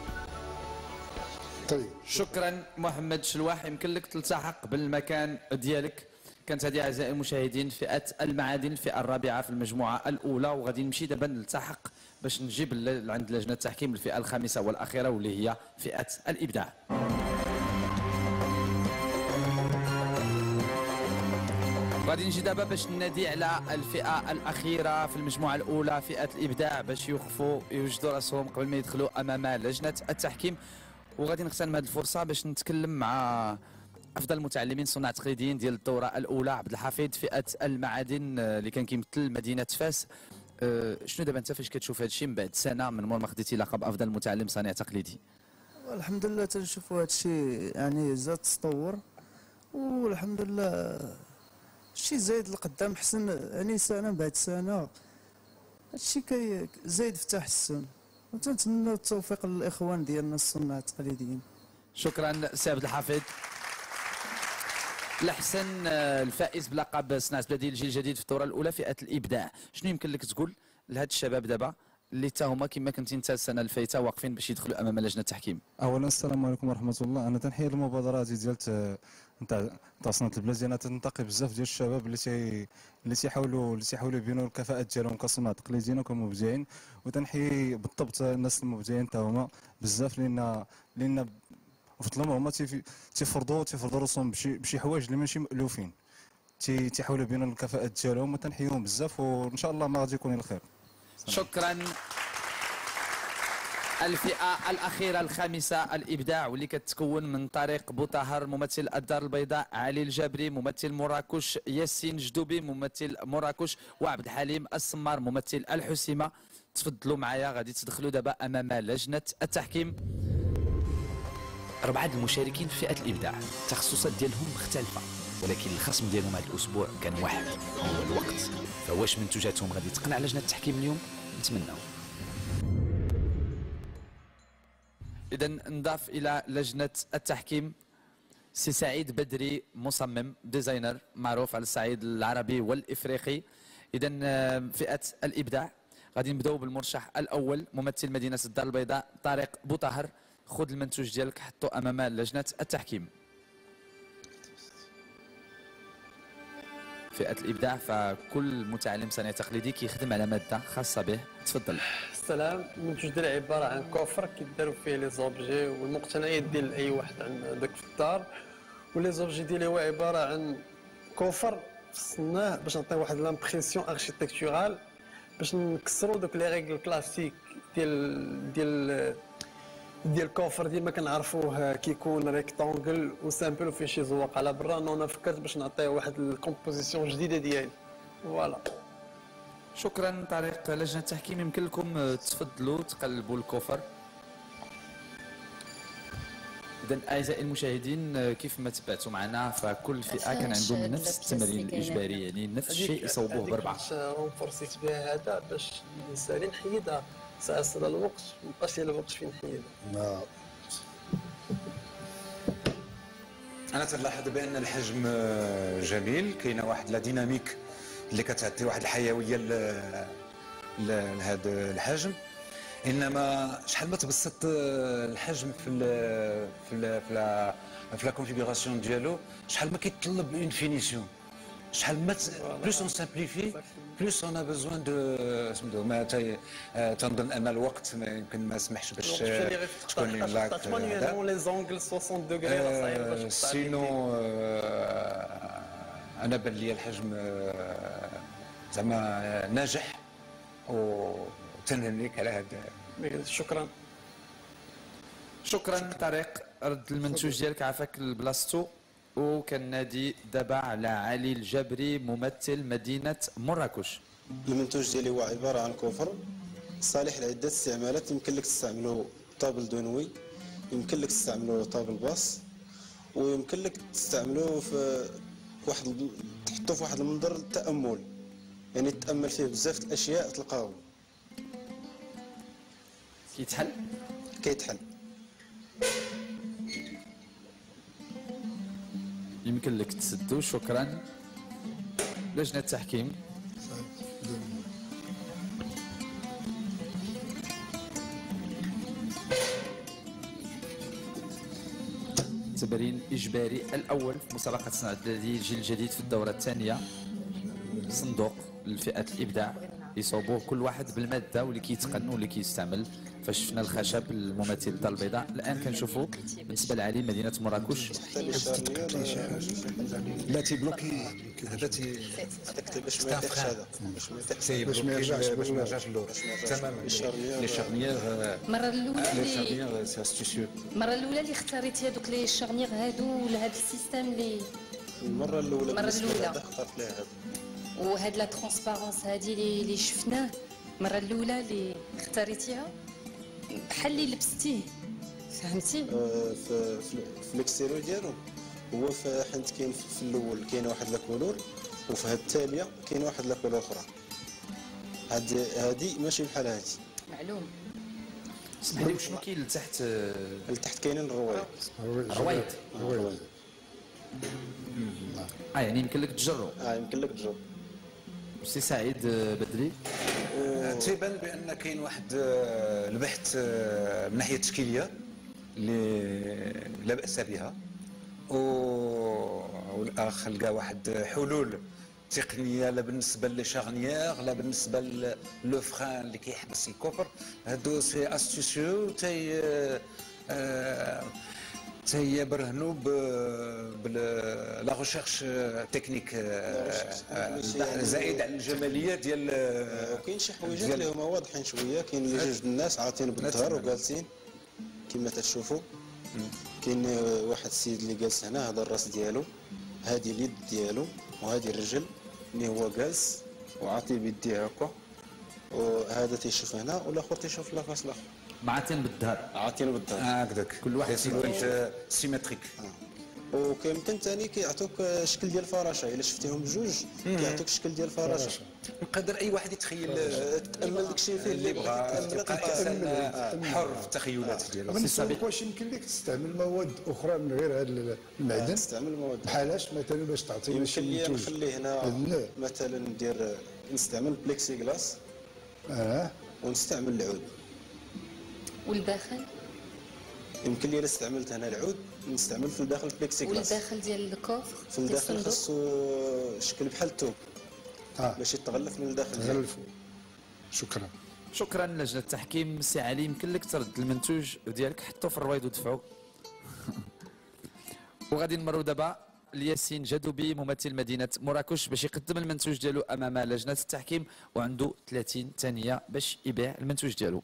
طيب شكرا محمد شلواح، يمكن لك تلتحق بالمكان ديالك. كانت هذه اعزائي المشاهدين فئه المعادن، الفئه الرابعه في المجموعه الاولى، وغادي نمشي دابا نلتحق باش نجيب عند لجنه التحكيم الفئه الخامسه والاخيره واللي هي فئه الابداع. غادي نجي دابا باش ننادي على الفئه الاخيره في المجموعه الاولى فئه الابداع باش يوقفوا يوجدوا راسهم قبل ما يدخلوا امام لجنه التحكيم. وغادي نغتنم هذه الفرصه باش نتكلم مع افضل المتعلمين صناع تقليديين ديال الدوره الاولى عبد الحفيظ فئه المعادن اللي كان كيمثل مدينه فاس. أه شنو دابا انت فاش كتشوف هذا الشيء من بعد سنه من مور ما خديتي لقب افضل متعلم صانع تقليدي؟ الحمد لله تنشوفوا هذا الشيء يعني زاد تطور، والحمد لله الشيء زايد لقدام حسن، يعني سنه بعد سنه هذا الشيء كي زايد في تحسن، وتنتمنوا التوفيق للاخوان ديالنا الصناع التقليديين. شكرا سي عبد الحفيظ. الحسن الفائز بلقب صناعة بلادي الجيل الجديد في الدورة الأولى فئة الإبداع، شنو يمكن لك تقول لهاد الشباب دابا اللي حتى هما كما كنتي انت السنة الفايتة واقفين باش يدخلوا أمام لجنة التحكيم؟ أولا السلام عليكم ورحمة الله. أنا تنحيي المبادرة هذه ديال نتاع نتاع صناعة البلاد، أنا تنتقي بزاف ديال الشباب اللي تي اللي تيحاولوا اللي تيحاولوا يبينوا الكفاءات ديالهم كصناع تقليديين وكمبدعين، وتنحيي بالضبط الناس المبدعين حتى هما بزاف، لأن لأن وفي الظلمه هما تيفرضوا تيفرضوا راسهم بشي بشي حوايج اللي ماشي مألوفين، تيحاولوا يبينوا الكفاءات ديالهم، وتنحييهم بزاف وان شاء الله ما غادي يكون الخير. شكرا. الفئه الاخيره الخامسه الابداع واللي كتكون من طريق بوطهر ممثل الدار البيضاء، علي الجابري ممثل مراكش، ياسين جدوبي ممثل مراكش، وعبد الحليم السمار ممثل الحسيمه. تفضلوا معايا غادي تدخلوا دابا امام لجنه التحكيم. أربعة المشاركين في فئة الإبداع التخصصات ديالهم مختلفة، ولكن الخصم ديالهم هذا الأسبوع كان واحد، هو الوقت. فواش منتوجاتهم غادي تقنع لجنة التحكيم اليوم؟ نتمنى. إذا نضاف إلى لجنة التحكيم سي سعيد بدري مصمم ديزاينر معروف على الصعيد العربي والإفريقي. إذا فئة الإبداع غادي نبداو بالمرشح الأول ممثل مدينة الدار البيضاء طارق بوطهر. خذ المنتوج ديالك حطو امام لجنه التحكيم. فئه الابداع فكل متعلم صناعي تقليدي كيخدم على ماده خاصه به. تفضل. السلام. المنتوج ديالي عباره عن كوفر كيداروا فيه لي زوبجي والمقتنيات ديال اي واحد عندك في الدار، ولي زوبجي ديالي هو عباره عن كوفر فصلناه باش نعطيه واحد لامبريسيون اركيتكتورال باش نكسروا دوك لي ريغل كلاسيك ديال ديال ديال الكوفر ديما كنعرفوه كيكون ريكتونغل وسامبل وفيه شي زواق على برا. نو انا فكرت باش نعطيه واحد الكومبوزيسيون جديده ديالي. فوالا. شكرا طارق. لجنه التحكيم يمكن لكم تفضلوا تقلبوا الكوفر. اذا اعزائي المشاهدين كيف ما تبعتوا معنا فكل فئه كان عندهم نفس التمرين الاجباري، يعني نفس الشيء يصوبوه بربعه. رونفورسيت بها هذا باش الانسان نحيدها ساعة صدى الوقت مبقاش ديال الوقت فين نحيدها. نعم. انا تنلاحظ بان الحجم جميل، كاينه واحد لا ديناميك اللي كتعطي واحد الحيويه لهذا الحجم، انما شحال ما تبسط الحجم في ال في ال في لا في لا كونفيغوراسيون ديالو، شحال ما كيتطلب اون فينيسيون، شحال ما بلوس اون سامبليفي بلوس اون بيزوان دو سميتو ما تنظن ان الوقت ما يمكن ما سمحش باش تكون لي لاك هذا لي زونغل ستين دوغري راه صعيب باش سينو. انا بان لي الحجم زعما ناجح وتنهنيك على هذا. شكرا. شكرا طارق. رد المنتوج ديالك عافاك لبلاصتو. وكنادي دابا على علي الجبري ممثل مدينة مراكش. المنتوج ديالي هو عبارة عن كفر صالح لعدة استعمالات. يمكن لك تستعملو طابل دنوي، يمكن لك تستعملو طابل باص، ويمكن لك تستعملو في واحد ال... تحطو في واحد المنظر التأمل، يعني تتأمل فيه بزاف الأشياء تلقاهم. كيتحل؟ كيتحل. يمكن لك تسدو. شكرا لجنة التحكيم. تمرين إجباري الأول في مسابقة صنع الجيل الجديد في الدورة الثانية. صندوق للفئات الإبداع يصوبوه كل واحد بالمادة واللي كيتقن واللي كيستعمل. فشفنا الخشب الممثل الدار البيضاء، الآن كنشوفوا بالنسبة لعلي مدينة مراكش. لا تيبلوكي هذا تي باش ما يطيحش هذا، باش ما يرجعش باش ما يرجعش اللور تماما. لي شارنيير المرة الأولى لي شارنيير سي استيسيو. المرة الأولى اللي اختاريتي هذوك لي شارنيير هادو ولا هاد السيستم اللي المرة الأولى المرة الأولى اخترت لها هذا. وهاد لا ترونسبارونس هادي اللي اللي شفناه المرة الأولى اللي اختاريتيها بحال اللي لبستيه، فهمتي؟ آه في في الاكستيريور ديالو هو في حيت كاين في الاول كاينه واحد لاكولور، وفي هاد التاليه كاينه واحد لاكولور اخرى. هاد هادي ماشي بحال هادي. معلوم. اسمح لي، وشنو كاين لتحت؟ لتحت كاينين الروايض. الروايض. الروايض. اه يعني يمكن لك تجرو. اه يمكن لك تجرو. سي سعيد بدري. تيبان بان كاين واحد البحث من الناحيه التشكيليه اللي لا باس بها، والاخ لقى واحد حلول تقنيه لا بالنسبه لي شارنيير لا بالنسبه لو فران اللي كيحبس الكفر. هادو سي استيسيو تي تيبرهنوا بلا ريشيرش تكنيك زائد على الجماليه ديال. وكاين شي حوايجات اللي هما واضحين شويه. كاين اللي جوج الناس عاطين بالظهر وجالسين كما تشوفوا. كاين واحد السيد اللي جالس هنا، هذا الراس ديالو، هذه اليد ديالو، وهذه الرجل اللي هو جالس وعاطي بيديه هكا، وهذا تيشوف هنا والاخر تيشوف لاكاس الاخر. معاتين بالظهر. عاطين بالظهر. هكذاك كل واحد سيكونت سيمتريك. وكيمكن ثاني كيعطوك شكل ديال الفراشه. الا شفتيهم بجوج كيعطوك شكل ديال الفراشه. يقدر اي واحد يتخيل تامل داكشي فيه اللي بغى تبقى انسان حر في التخيلات ديالو. بالنسبه واش يمكن لك تستعمل مواد اخرى من غير هذا المعدن؟ تستعمل مواد بحالاش مثلا باش تعطينا شي منتوج؟ يمكن لي نخلي هنا مثلا ندير نستعمل بليكسي كلاس. اه ونستعمل العود. والداخل يمكن لي الا استعملت هنا العود نستعمل في الداخل بليكسي كلاس. والداخل ديال الكوفر في الداخل خاصو شكل بحال الثوب اه باش يتغلف من الداخل. تغلفوا. شكرا. شكرا لجنة التحكيم. سي علي يمكن لك ترد المنتوج ديالك، حطو في الرويض ودفعو. وغادي نمروا دابا لياسين جدوبي ممثل مدينة مراكش باش يقدم المنتوج ديالو امام لجنة التحكيم، وعنده ثلاثين ثانية باش يبيع المنتوج ديالو.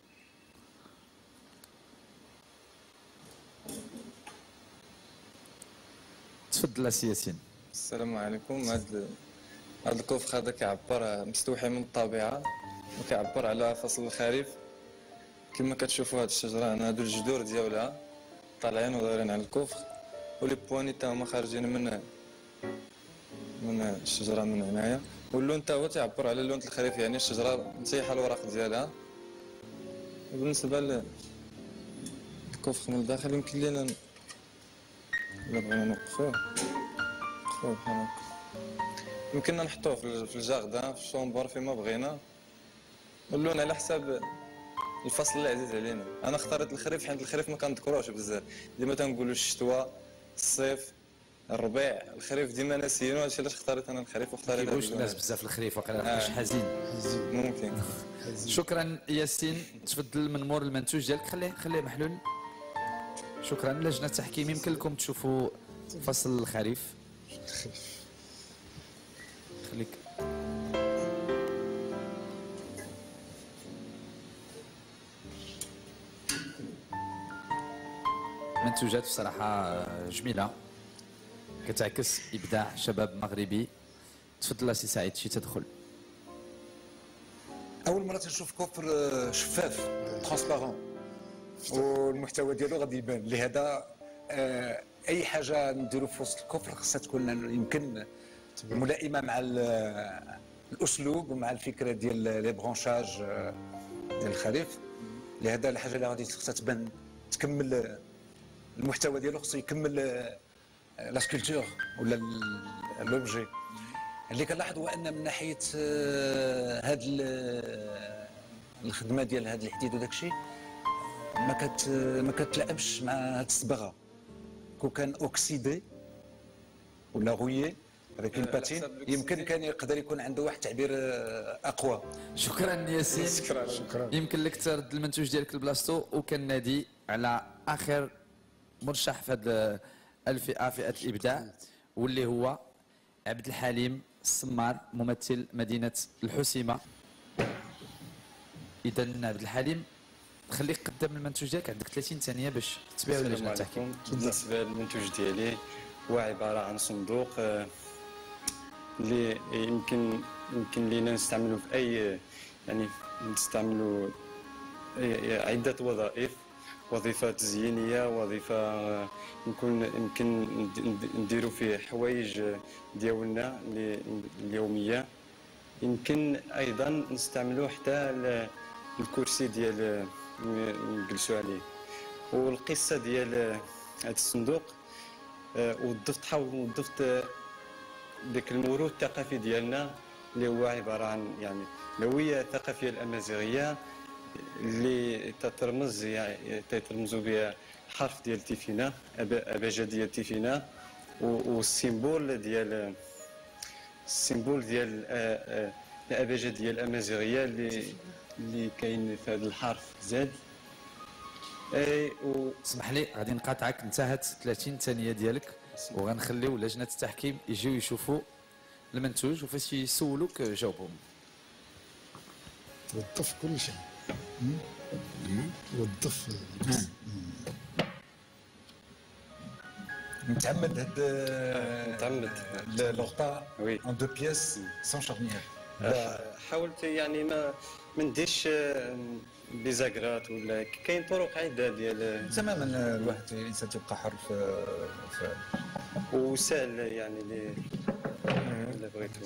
تفضل سي ياسين. السلام عليكم. هاد هاد الكوفر هذا كيعبر مستوحي من الطبيعه وكيعبر على فصل الخريف. كما كتشوفوا هاد الشجره هنا، هادو الجذور ديالها طالعين ودايرين على الكوفر، ولي بواني تا هما خارجين من من الشجره من هنايا، واللون تا هو تيعبر على لون الخريف، يعني الشجره متيحه الوراق ديالها. وبالنسبه للكوفر من الداخل يمكن لينا الا بغينا نوقفوه نوقفوه بحال هكا، يمكننا نحطوه في الجاردان في الشومبر فيما بغينا، واللون على حساب الفصل اللي عزيز علينا. انا اختاريت الخريف حيت الخريف ما كنذكروش بزاف، ديما تنقولوا الشتوى، الصيف، الربيع، الخريف ديما ناسيينو. هادشي علاش اختاريت انا الخريف واختاريت هذا كيبغيوش الناس بزاف الخريف، وقيلا واش حزين. ممكن. شكرا ياسين. تفضل من مور المنتوج ديالك، خليه خليه محلول. شكرا. لجنة التحكيم يمكن لكم تشوفوا فصل الخريف. خليك. منتوجات بصراحة جميلة. كتعكس ابداع شباب مغربي. تفضل سي سعيد شي تدخل. اول مره تنشوف كفر شفاف ترانسبارون والمحتوى ديالو غادي يبان. لهذا اي حاجه نديرو في وسط الكفر خصها تكون يمكن ملائمه مع الاسلوب ومع الفكره ديال لي برونشاج ديال الخريف. لهذا الحاجه اللي غادي خصها تبان تكمل المحتوى ديالو، خصو يكمل لا سكولتور ولا لوبجي. اللي كنلاحظ هو ان من ناحيه هاد الخدمه ديال هاد الحديد وداك الشيء ما كت ما كتلائمش مع هاد الصبغه. كون كان اوكسيدي ولا غويي هذاك الباتين يمكن كان يقدر يكون عنده واحد التعبير اقوى. شكرا ياسين. شكرا شكرا. يمكن لك ترد المنتوج ديالك لبلاصتو، وكنادي على اخر مرشح في هذه الفئه، فئه الابداع، واللي هو عبد الحليم السمار ممثل مدينه الحسيمه. اذا عبد الحليم خليك قدام المنتوج ديالك، عندك ثلاثين ثانيه باش تبيعوا لجنه التحكيم. بالنسبه للمنتوج ديالي هو عباره عن صندوق اللي يمكن يمكن لينا نستعملوا في اي يعني نستعملوا عده وظائف، وظيفه تزيينيه، وظيفه يمكن يمكن نديروا فيه حوايج ديالنا اليوميه. يمكن ايضا نستعملوه حتى الكرسي ديال نجلسوا عليه. والقصه ديال هذا الصندوق وظفت حاول وظفت ديك الموروث الثقافي ديالنا اللي هو عباره عن يعني الهويه الثقافيه الامازيغيه اللي تترمز يعني تترمزوا بها حرف ديال تيفينا، ابجه ديال تيفينا، والسيمبول ديال السيمبول ديال الابجه ديال الامازيغيه اللي اللي كاين في هذا الحرف زاد. اي و اسمح لي غادي نقاطعك، انتهت ثلاثين ثانيه ديالك، وغنخليو لجنه التحكيم يجيو يشوفوا المنتوج وفاش يسولوك جاوبهم. توظف كل شيء، وظف متعمد هاد متعمد لوغطا اون دو بياس سون شارنيير. حاولت يعني ما ما نديرش بيزاكرات ولا كاين طرق عده ديال تماما الواحد الانسان تبقى حر في, في وسهل يعني اللي اللي بغيتو.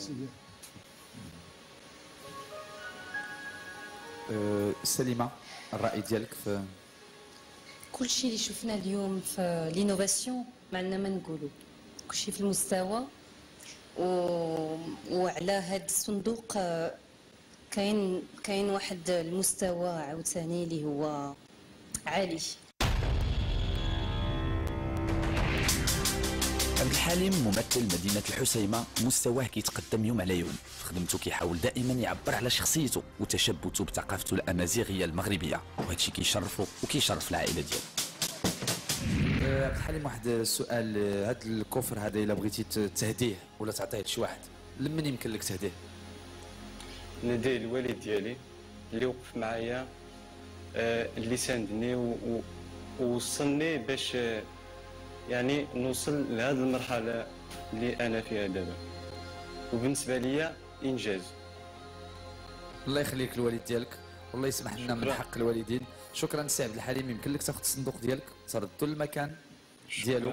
أه سليمه الراي ديالك في كل شيء اللي شفنا اليوم في لينوفاسيون ما عندنا ما نقولوا، كل شيء في المستوى و... وعلى هذا الصندوق كاين كاين واحد المستوى عاوتاني اللي هو عالي. عبد الحليم ممثل مدينة الحسيمة مستواه كيتقدم يوم على يوم، في خدمته كيحاول دائما يعبر على شخصيته وتشبته بثقافته الأمازيغية المغربية، وهذا الشيء كيشرفه وكيشرف العائلة ديالو. عبد الحليم واحد السؤال، هذا الكفر هذا الا بغيتي تهديه ولا تعطيه لشي واحد لمن يمكن لك تهديه؟ نديه الوالد ديالي اللي وقف معايا، اللي ساندني ووصلني باش يعني نوصل لهذه المرحله اللي انا فيها دابا، وبالنسبه ليا انجاز. الله يخليك الوالد ديالك، والله يسمح لنا من حق الوالدين. شكرا سي عبد الحليم، يمكن لك تاخذ الصندوق ديالك تردو للمكان ديالو.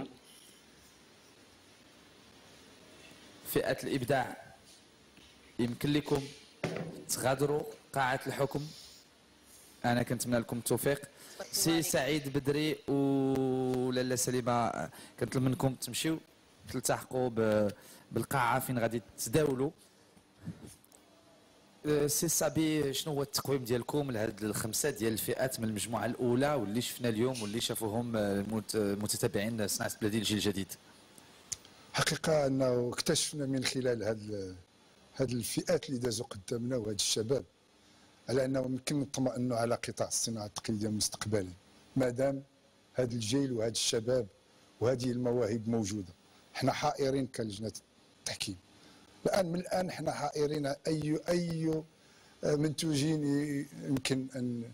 فئه الابداع يمكن لكم تغادروا قاعه الحكم، انا كنتمنى لكم التوفيق. سي سعيد بدري ولاله سليمه كنطلب منكم تمشيو تلتحقوا بالقاعه فين غادي تداولوا. سي صابي شنو هو التقويم ديالكم لهاد الخمسه ديال الفئات من المجموعه الاولى واللي شفنا اليوم واللي شافوهم المتتابعين صناعه بلادي الجيل الجديد؟ حقيقه انه اكتشفنا من خلال هاد هاد الفئات اللي دازوا قدامنا وهاد الشباب على انه يمكن نطمئنوا على قطاع الصناعه التقليديه مستقبلا، ما دام هاد الجيل وهاد الشباب وهذه المواهب موجوده. احنا حائرين كلجنه التحكيم الان، من الان احنا حائرين اي اي منتوجين يمكن ان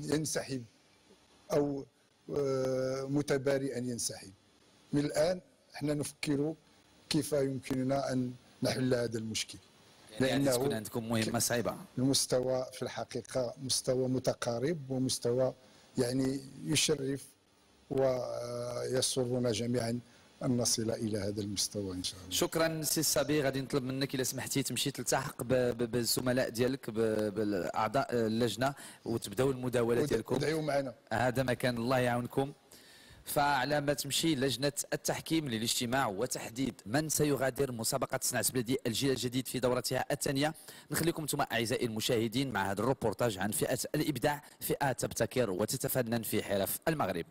ينسحب او متبارئا ينسحب. من الان احنا نفكر كيف يمكننا ان نحل هذا المشكل، يعني تكون عندكم مهمه صعيبه. المستوى في الحقيقه مستوى متقارب ومستوى يعني يشرف ويسرنا جميعا ان نصل الى هذا المستوى ان شاء الله. شكرا سي الصبي. غادي نطلب منك الا سمحتي تمشي تلتحق بالزملاء ديالك بالاعضاء اللجنه وتبداو المداوله ديالكم. ودعيوا معنا. هذا مكان الله يعاونكم. فعلى ما تمشي لجنه التحكيم للاجتماع وتحديد من سيغادر مسابقه صناعه بلدي الجيل الجديد في دورتها الثانيه، نخليكم انتم اعزائي المشاهدين مع هذا الروبورتاج عن فئه الابداع، فئه تبتكر وتتفنن في حرف المغرب.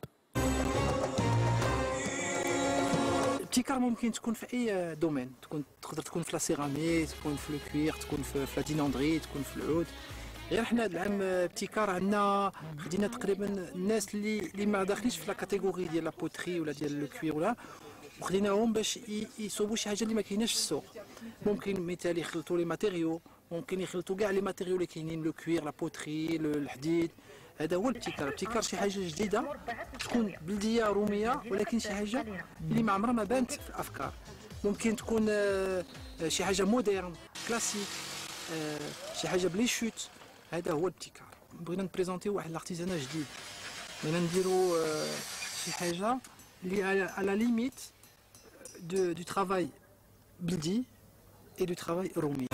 الابتكار ممكن تكون في اي دومين، تكون تقدر تكون في لا سيراميك، تكون في الكوير، تكون في لا دينوندري، تكون في العود. غير حنا هذا العام ابتكار عندنا خدينا تقريبا الناس اللي اللي ما داخلينش في لا كاتيجوري ديال لا بوتري ولا ديال الكوير ولا، وخديناهم باش يصوبوا شي حاجه اللي ما كايناش في السوق. ممكن مثال يخلطوا لي ماتيريو، ممكن يخلطوا كاع لي ماتيريو اللي كاينين، لو كوير، لا بوتري، الحديد. هذا هو الابتكار. الابتكار شي حاجه جديده تكون بلديه روميه، ولكن شي حاجه اللي ما عمرها ما بانت في الافكار. ممكن تكون شي حاجه مودرن كلاسيك، شي حاجه بلي شوت. هذا هو الابتكار. بغينا نبريزونتيو واحد الارتيزانا جديد، بغينا نديرو شي حاجه اللي على ليميت دو دو ترافاي بلدي اي دو ترافاي رومي.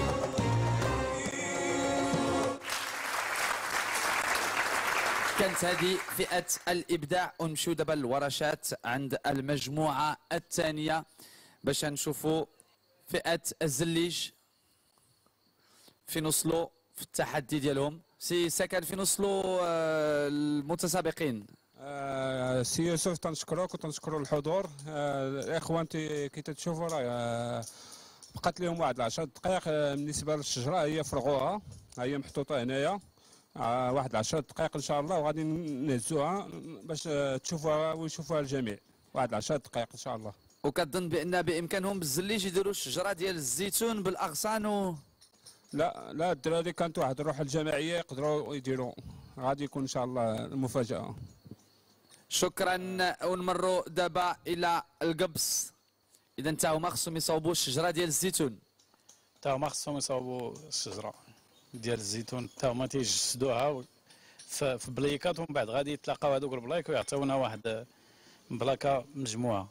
كانت هذه فئة الإبداع. ونمشيو دابا للورشات عند المجموعة الثانية باش نشوفوا فئة الزليج في نوصلوا في التحدي ديالهم. سي سكن في نوصلوا آه المتسابقين. آه سي يوسف تنشكروك وتنشكروا الحضور. آه الاخوان كي تتشوفوا راه آه بقات لهم واحد عشر دقائق. آه بالنسبه للشجره هي فرغوها، هي محطوطه هنايا آه واحد عشر دقائق ان شاء الله، وغادي نهزوها باش آه تشوفوها ويشوفوها الجميع. واحد عشر دقائق ان شاء الله. وكظن بان بامكانهم بالزليج يديروا الشجره ديال الزيتون بالاغصان و لا لا الدراري كانت واحد الروح الجماعيه يقدروا يديروا. غادي يكون ان شاء الله المفاجاه. شكرا. ونمروا دابا الى القبص. اذا تا هما خصهم يصاوبوا الشجره ديال الزيتون. تا هما خصهم يصاوبوا الشجره ديال الزيتون، تا هما تيجسدوها في بليكات، ومن بعد غادي يتلاقاو هذوك البلايك ويعطيونا واحد بلاكه مجموعه.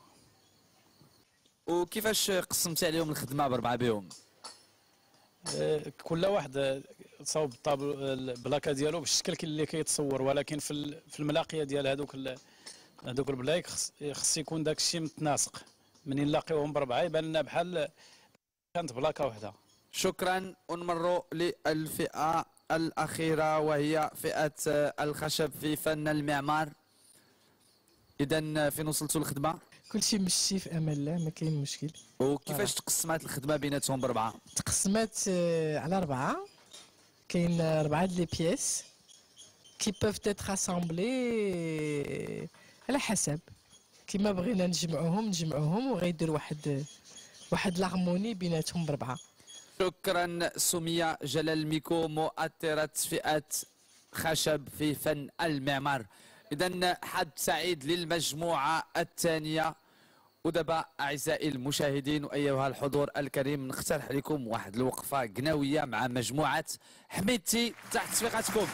وكيفاش قسمت عليهم الخدمه بربعه بهم؟ كل واحد صاوب الطابلو البلاكه ديالو بالشكل اللي كيتصور، ولكن في في الملاقيه ديال هذوك هذوك البلايك خص يكون داك الشيء متناسق. منين نلاقيوهم بربعه يبان لنا بحال كانت بلاكه واحده. شكرا. ونمروا للفئه الاخيره وهي فئه الخشب في فن المعمار. اذا فين وصلتوا الخدمه؟ كلشي مشي في امان الله، ما كاين مشكل. وكيفاش تقسمات الخدمه بيناتهم بربعه؟ تقسمات على اربعه. كاين اربعه لي بياس كي بوف تيتر اسامبلي على حسب كيما بغينا نجمعوهم نجمعوهم وغيدير واحد واحد لارموني بيناتهم بربعه. شكرا سمية جلال ميكو مؤثرة فئة خشب في فن المعمار. إذا حد سعيد للمجموعة الثانية. ودابا أعزائي المشاهدين وأيها الحضور الكريم نقترح لكم واحد الوقفة قناوية مع مجموعة حميدتي تحت تصفيقاتكم.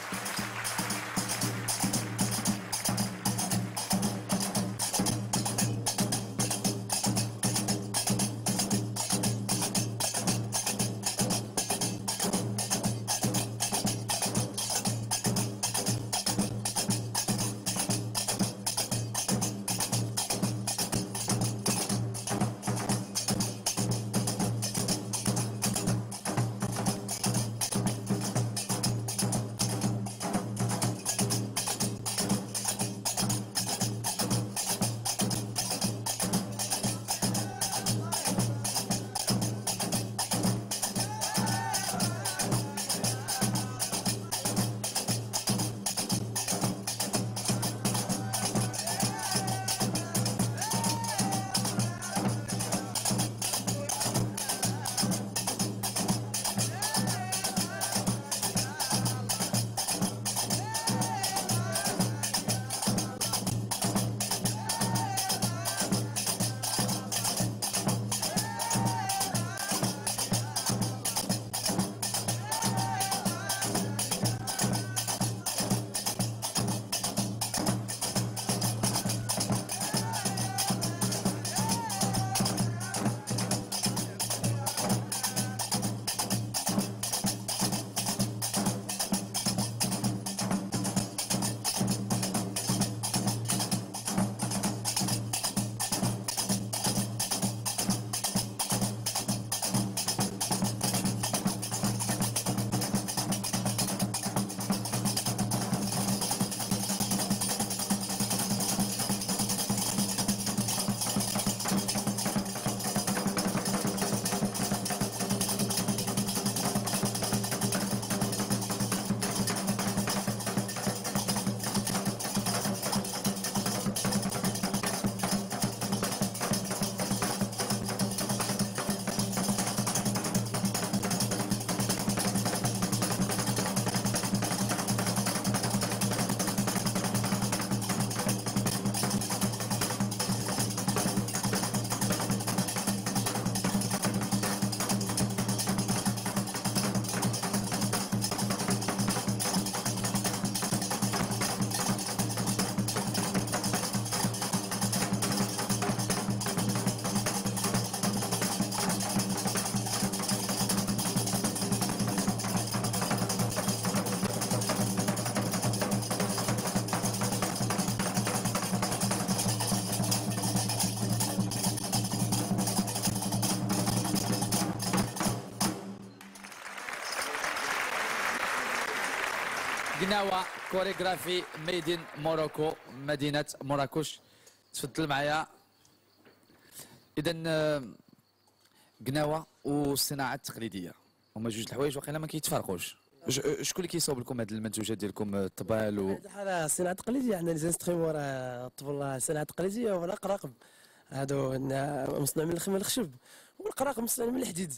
قناوة كوريغرافي ميدين موروكو مدينة مراكش. تفضل معايا. إذا قناوة والصناعة التقليدية هما جوج الحوايج واقيلا ما كيتفارقوش. شكون اللي كيصاوب لكم هاد المنتوجات ديالكم الطبال و راه الصناعه التقليديه عندنا لي زانسترومون راه الطبل الصناعه التقليديه ولا قراقب هادو مصنوع من الخشب والقراقب مصنوع من الحديد.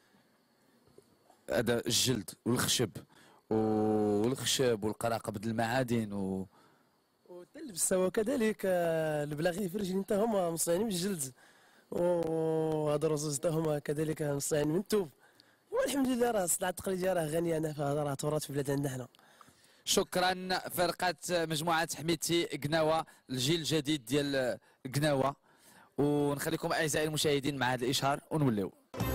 هذا الجلد والخشب والخشب والقراقب د المعادن و واللبسه وكذلك البلاغي في الرجل حتى هما مصنوعين من الجلد وهذا الرصوص حتى هما كذلك مصنوعين من الثوب. والحمد لله راه الصناعه التقليديه راه غنيه انا فهذا راه تراث في بلادنا حنا. شكرا فرقه مجموعه حميتي قناوه الجيل الجديد ديال قناوه. ونخليكم اعزائي المشاهدين مع هذا الاشهار ونوليو.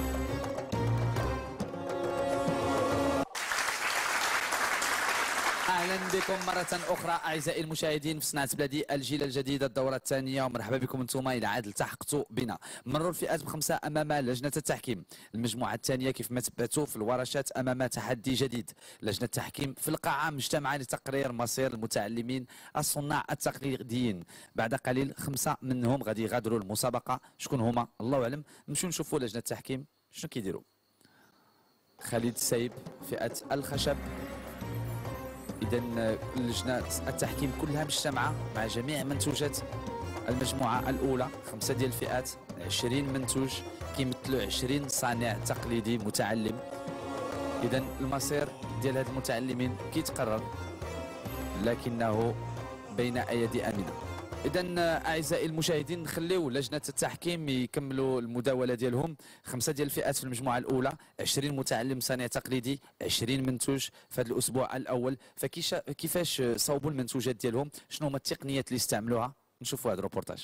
اهلا بكم مره اخرى اعزائي المشاهدين في صناعه بلادي الجيل الجديد الدوره الثانيه، ومرحبا بكم انتم الى عاد التحقتوا بنا. مروا الفئات بخمسه امام لجنه التحكيم. المجموعه الثانيه كيف ما تبعتوا في الورشات امام تحدي جديد. لجنه التحكيم في القاعه مجتمعه لتقرير مصير المتعلمين الصناع التقليديين. بعد قليل خمسه منهم غادي يغادروا المسابقه. شكون هما؟ الله اعلم. نمشيو نشوفوا لجنه التحكيم شنو كيديروا. خالد السايب فئه الخشب. إذا لجنة التحكيم كلها مجتمعة مع جميع منتوجات المجموعة الأولى. خمسة ديال الفئات، عشرين منتوج كيمثلوا عشرين صانع تقليدي متعلم. إذا المصير ديال هاد المتعلمين كيتقرر لكنه بين أيدي آمنة. إذا أعزائي المشاهدين نخليو لجنة التحكيم يكملوا المداولة ديالهم. خمسة ديال الفئات في المجموعة الأولى، عشرين متعلم صانع تقليدي، عشرين منتوج في هذا الأسبوع الأول. فكيفاش صوبوا المنتوجات ديالهم؟ شنو هما التقنيات اللي استعملوها؟ نشوفوا هذا الروبورتاج.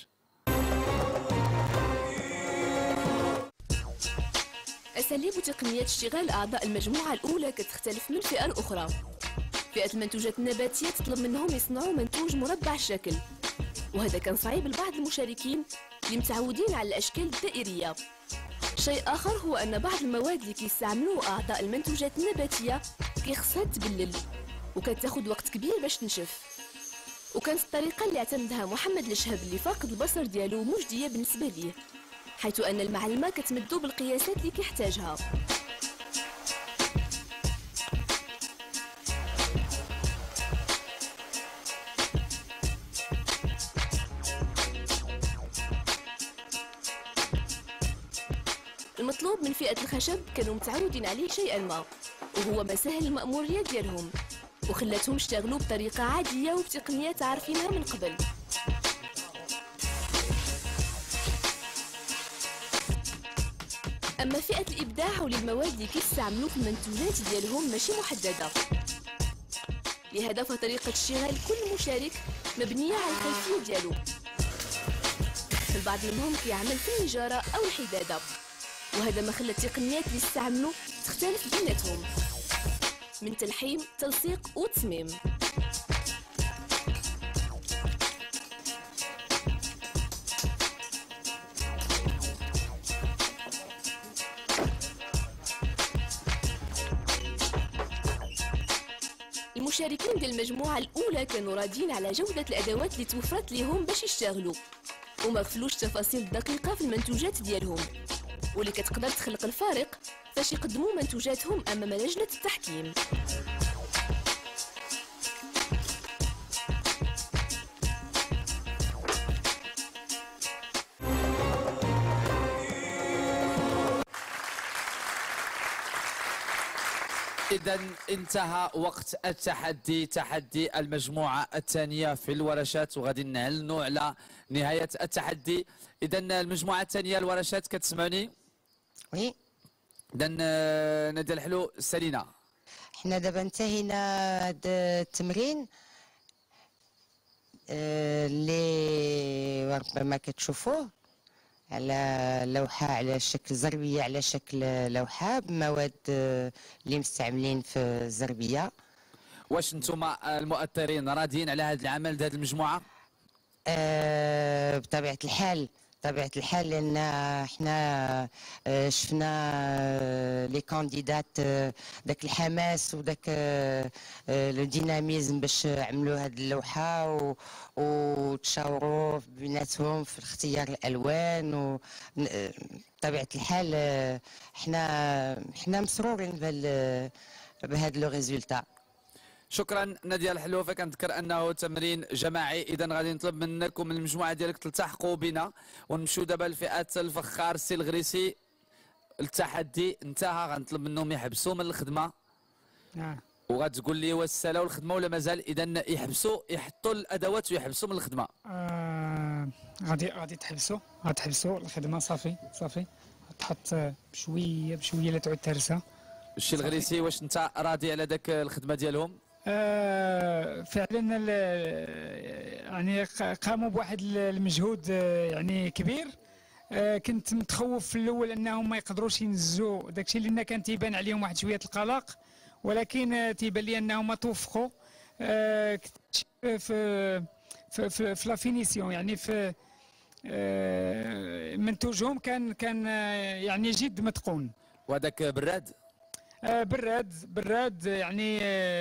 أساليب وتقنيات اشتغال أعضاء المجموعة الأولى كتختلف من فئة لأخرى. فئة المنتوجات النباتية تطلب منهم يصنعوا منتوج مربع الشكل، وهذا كان صعيب لبعض المشاركين اللي متعودين على الأشكال الدائرية. شيء آخر هو أن بعض المواد اللي كيستعملوه أعضاء المنتوجات النباتية كيخصها تبلل وكتاخد وقت كبير باش تنشف. وكانت الطريقة اللي اعتمدها محمد الشهب اللي فاقد البصر ديالو مجدية بالنسبة ليه، حيث أن المعلمة كتمدو بالقياسات اللي كيحتاجها. المطلوب من فئة الخشب كانوا متعودين عليه شيئا ما، وهو ما سهل المأمورية ديالهم وخلاتهم يشتغلوا بطريقة عادية وبتقنيات عارفينها من قبل. أما فئة الإبداع وللمواد اللي كيستعملوا في المنتوجات ديالهم ماشي محددة، لهذا فطريقة اشتغال كل مشارك مبنية على الخلفية ديالو. البعض منهم كيعمل في النجارة أو الحدادة، وهذا ما خلى التقنيات اللي استعملوا تختلف بيناتهم، من تلحيم تلصيق وتصميم. المشاركين ديال المجموعة الأولى كانوا راضيين على جودة الأدوات اللي توفرت لهم باش يشتغلوا، وما غفلوش التفاصيل الدقيقة في المنتوجات ديالهم، واللي كتقدر تخلق الفارق فاش يقدموا منتوجاتهم أمام لجنة التحكيم. إذا انتهى وقت التحدي، تحدي المجموعة الثانية في الورشات، وغادي نعلنوا على نهاية التحدي. إذا المجموعة الثانية الورشات كتسمعوني؟ وي. إذا نادية الحلو سالينا. حنا دابا انتهينا هاد التمرين اللي ربما كتشوفوه على لوحة على شكل زربية، على شكل لوحة بمواد اللي مستعملين في الزربية. واش نتوما المؤثرين راضيين على هذا العمل ديال هذه المجموعة؟ آه بطبيعة الحال طبيعة الحال لأن احنا آه، شفنا آه، لي كانديدات آه، داك الحماس وداك آه، آه، لو ديناميزم باش عملوا هاد اللوحة و- وتشاوروا بيناتهم في اختيار الألوان و آه، بطبيعة الحال آه، احنا احنا مسرورين بهال بهاد لو ريزولتا. شكرا ناديه الحلوفه. كنذكر انه تمرين جماعي، اذا غادي نطلب منك ومن المجموعه ديالك تلتحقوا بنا ونمشيو دابا لفئه الفخار السي الغريسي. التحدي انتهى، غنطلب منهم يحبسوا من الخدمه آه. وغتقول لي واش سالاو الخدمه ولا مازال. اذا يحبسوا، يحطوا الادوات ويحبسوا من الخدمه. آه، غادي غادي تحبسوا غتحبسوا الخدمه. صافي صافي تحط بشويه بشويه لا تعود تهرسها. الشي الغريسي، واش انت راضي على داك الخدمه ديالهم؟ آه، فعلا ال- يعني ق- قاموا بواحد المجهود آه، يعني كبير. آه، كنت متخوف في الاول انهم ما يقدروش ينزلوا داكشي لان كان تيبان عليهم واحد شويه القلق، ولكن آه، تيبان لي انهم توفقوا آه، كنت في في في, في لا فينيسيون، يعني في آه، منتوجهم كان كان آه، يعني جد متقون. وهذاك براد؟ آه، براد براد يعني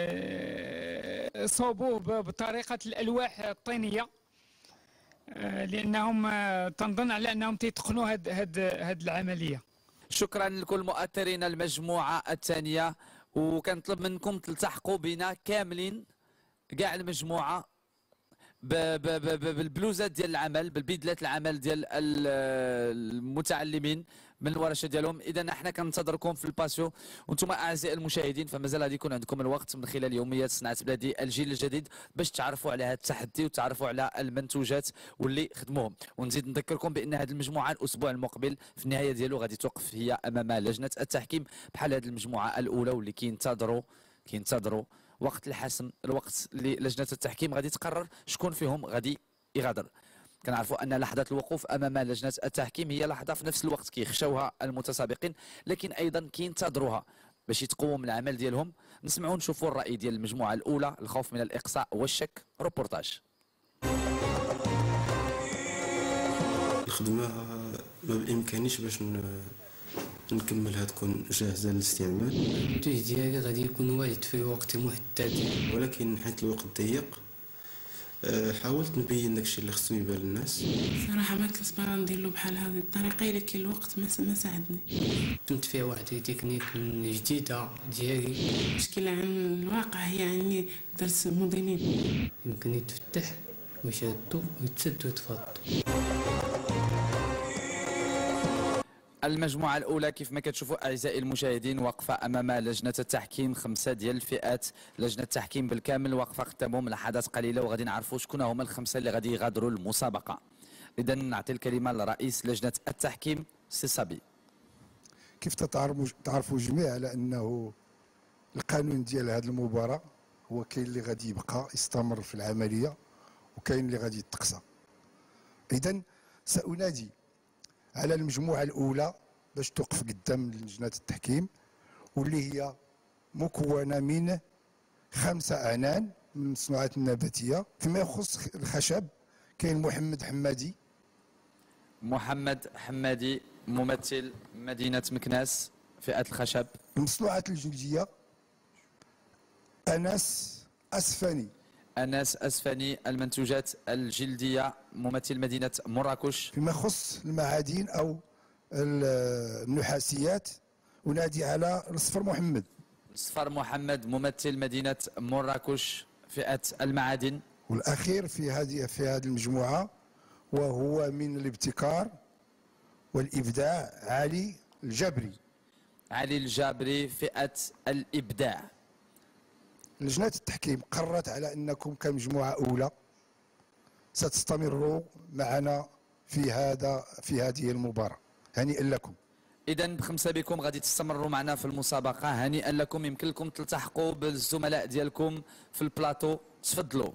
آه، صوبوه ب- بطريقه الالواح الطينيه، آه، لانهم آه، تنظن على انهم تيتقنوا هاد هاد هاد العمليه. شكرا لكل مؤثرين المجموعه الثانيه، وكنطلب منكم تلتحقوا بنا كاملين كاع المجموعه ب- ب- ب- ب- بالبلوزات ديال العمل، بالبدلات العمل ديال ال- المتعلمين من الورشه ديالهم. اذا احنا كننتظركم في الباسيو. وانتم اعزائي المشاهدين فمازال غادي يكون عندكم الوقت من خلال يوميات صناعه بلادي الجيل الجديد باش تعرفوا على هذا التحدي وتعرفوا على المنتوجات واللي خدموهم. ونزيد نذكركم بان هذه المجموعه الاسبوع المقبل في النهايه ديالو غادي توقف هي امام لجنه التحكيم بحال هذه المجموعه الاولى واللي كينتظروا كينتظروا وقت الحسم، الوقت اللي لجنه التحكيم غادي تقرر شكون فيهم غادي يغادر. كنعرفوا ان لحظه الوقوف امام لجنه التحكيم هي لحظه في نفس الوقت كيخشوها المتسابقين، لكن ايضا كينتظروها باش يتقوم العمل ديالهم. نسمعوا نشوفوا الراي ديال المجموعه الاولى، الخوف من الاقصاء والشك. روبورتاج. الخدمة ما بإمكانيش باش ن- نكملها تكون جاهزة للاستعمال. المنتوج ديالي غادي يكون واجد في وقت محدد، ولكن حيت الوقت ضيق آه، حاولت نبين داكشي اللي خصو يبان للناس. صراحة ما كنت باغا ندير له بحال هذه الطريقة، إلا كاين الوقت ما ما ساعدني. كنت فيها واحد تكنيك جديدة ديالي. المشكلة عن الواقع هي يعني درس موديلين، يمكن يتفتح ويشدو ويتسد ويتفض. المجموعة الأولى كيف ما كتشوفوا أعزائي المشاهدين واقفة أمام لجنة التحكيم، خمسة ديال الفئات لجنة التحكيم بالكامل واقفة قدامهم لحظات قليلة وغادي نعرفوا شكون هما الخمسة اللي غادي يغادروا المسابقة. إذا نعطي الكلمة لرئيس لجنة التحكيم سي صبي. كيف تتعرفوا تعرفوا جميع على انه القانون ديال هذه المباراه هو كاين اللي غادي يبقى يستمر في العمليه وكاين اللي غادي يتقصى. اذا سانادي على المجموعه الاولى باش توقف قدام لجنه التحكيم، واللي هي مكونه من خمسه اعنان من الصناعات النباتيه. فيما يخص الخشب كاين محمد حمادي. محمد حمادي ممثل مدينة مكناس فئة الخشب. المصنوعات الجلديه انس اسفاني. أناس أسفاني المنتوجات الجلدية ممثل مدينة مراكش. فيما يخص المعادن او النحاسيات ونادي على الصفر محمد. صفر محمد ممثل مدينة مراكش فئة المعادن. والاخير في هذه في هذه المجموعه وهو من الابتكار والابداع علي الجبري. علي الجابري فئة الإبداع. لجنة التحكيم قررت على أنكم كمجموعة أولى ستستمروا معنا في هذا في هذه المباراة. هنيئا لكم. إذا بخمسة بكم غادي تستمروا معنا في المسابقة. هنيئا لكم. يمكن لكم تلتحقوا بالزملاء ديالكم في البلاطو. تفضلوا.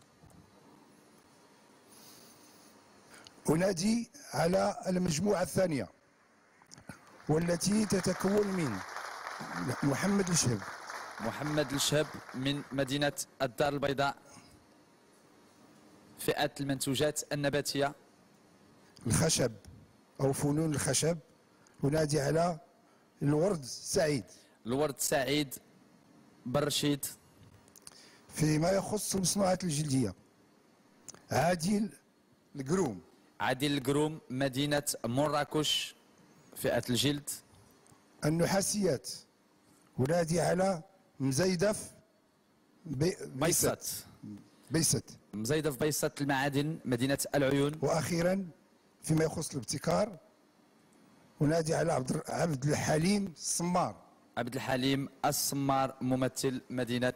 أنادي على المجموعة الثانية والتي تتكون من محمد الشهب. محمد الشهب من مدينة الدار البيضاء فئة المنتوجات النباتية. الخشب أو فنون الخشب، ونادي على الورد سعيد. الورد سعيد برشيد. فيما يخص المصنوعات الجلدية، عادل القروم. عادل القروم مدينة مراكش فئة الجلد. النحاسيات، ونادي على مزيدف بي بيسط. بيسط مزيدف بيسط المعادن مدينة العيون. وأخيرا فيما يخص الابتكار، ونادي على عبد عبد الحليم الصمار. عبد الحليم الصمار ممثل مدينة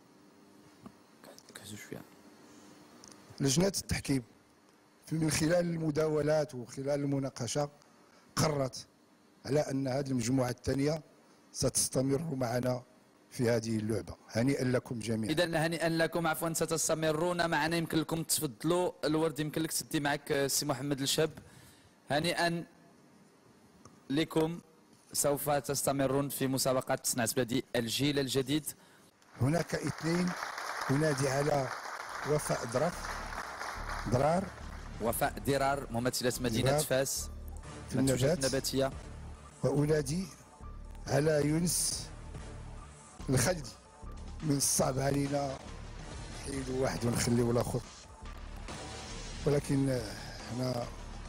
لجنة التحكيم من خلال المداولات وخلال المناقشة قررت على أن هذه المجموعة الثانية ستستمر معنا في هذه اللعبة. هنيئا لكم جميعا. إذا هنيئا لكم، عفوا ستستمرون معنا. يمكن لكم تفضلوا الورد، يمكن لك تدي معك السي محمد الشاب. هنيئا لكم، سوف تستمرون في مسابقة تصنع زبادي الجيل الجديد. هناك اثنين، ينادي على وفاء درف درار وفاء درار ممثلة مدينة درار فاس في منتوجات النبات نباتية. وأنادي على يونس الخلدي. من الصعب علينا نحيدوا واحد ونخليو الاخر، ولكن احنا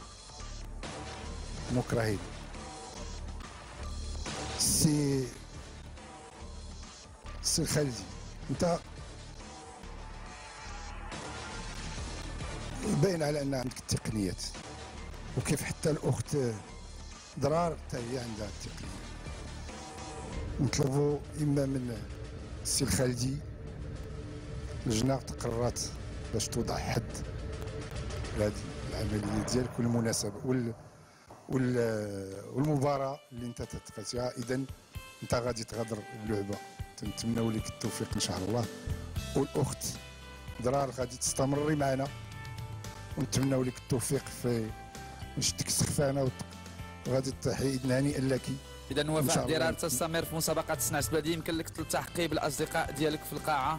مكرهين. سي سي الخلدي، انت باين على ان عندك التقنيات، وكيف حتى الاخت ضرار حتى هي عندها التقنيات. نطلبوا اما من السي الخالدي لجنه تقررت باش توضع حد لهذه العمليه ديالك والمناسبه وال وال والمباراه اللي انت تتقاسيها. اذا انت غادي تغادر اللعبه، تنتمنوا لك التوفيق ان شاء الله. والاخت ضرار غادي تستمري معنا، ونتمنوا لك التوفيق في نشدك السخفانه وغادي تحيد هنيئا لك. إذا وفاء درار تستمر في مسابقة تصنع زبادي. يمكن لك تلتحقي بالأصدقاء ديالك في القاعة.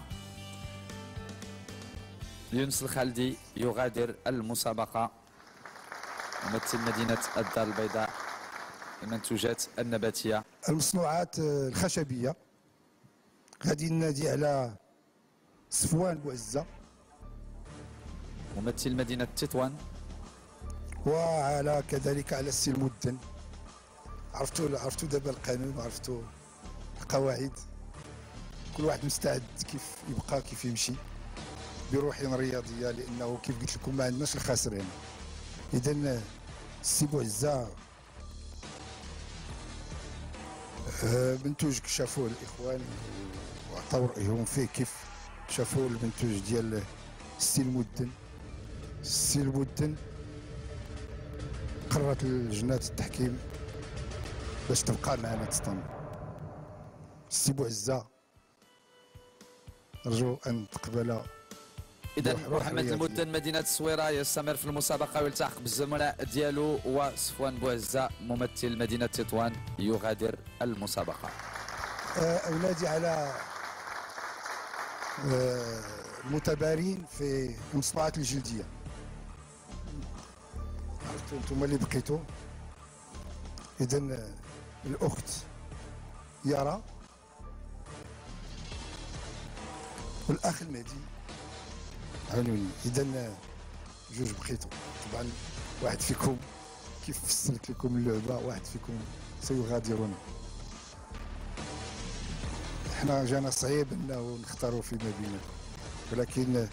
يونس الخالدي يغادر المسابقة، ممثل مدينة الدار البيضاء المنتوجات النباتية. المصنوعات الخشبية، غادي ننادي على صفوان بوعزة ممثل مدينة تطوان، وعلى كذلك على السي المدن. عرفتوا عرفتوا دابا القانون وعرفتوا القواعد، كل واحد مستعد كيف يبقى كيف يمشي بروح رياضيه، لانه كيف قلت لكم ما عندناش الخاسرين. اذا السي بوعزة منتوج شافوه الاخوان وعطاو رايهم فيه، كيف شافوا المنتوج ديال السي المدن. السي المدن قررت لجنة التحكيم باش تبقى معنا تستمر. السي بوعزة نرجو ان تقبل. إذا محمد المدن مدينة الصويرة يستمر في المسابقة ويلتحق بالزملاء ديالو، وصفوان بوعزة ممثل مدينة تطوان يغادر المسابقة. أولادي على المتبارين في المصنوعات الجلدية، عرفتوا انتم اللي بقيتوا. إذا الأخت يارا والأخ المهدي عاونوني. إذا جوج بقيتوا. طبعا واحد فيكم كيف فسرت لكم اللعبة، واحد فيكم سيغادرنا. احنا جانا صعيب انه نختاروا فيما بيننا، ولكن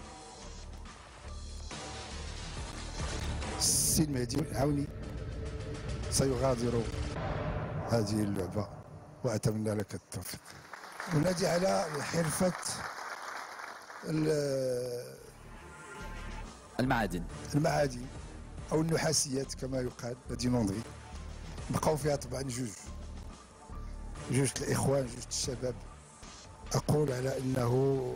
السي المهدي عاوني سيغادر هذه اللعبة، وأتمنى لك التوفيق. ونادي على حرفة المعادن المعادن أو النحاسيات كما يقال، الذي ننظري بقاو فيها طبعا جوج جوج الإخوان، جوج الشباب. أقول على أنه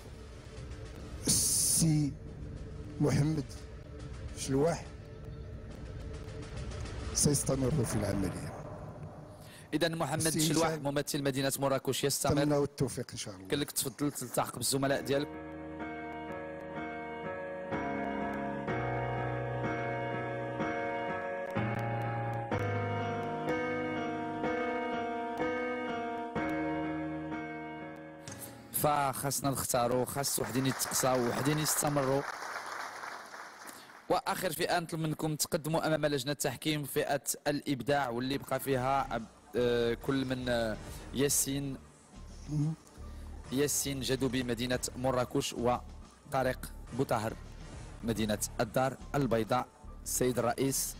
السي محمد شلواح سيستمر في العملية. إذا محمد شلواح ممثل مدينة مراكش يستمر. نتمنى التوفيق إن شاء الله. كان لك تفضل تلتحق بالزملاء ديالك. فخاصنا نختاروا، خاص وحدين يتقصاو وحدين يستمروا. واخر فئه نطلب منكم تقدموا امام لجنه التحكيم فئه الابداع، واللي بقى فيها كل من ياسين ياسين جدوبي مدينه مراكش وطارق بوطاهر مدينه الدار البيضاء. السيد الرئيس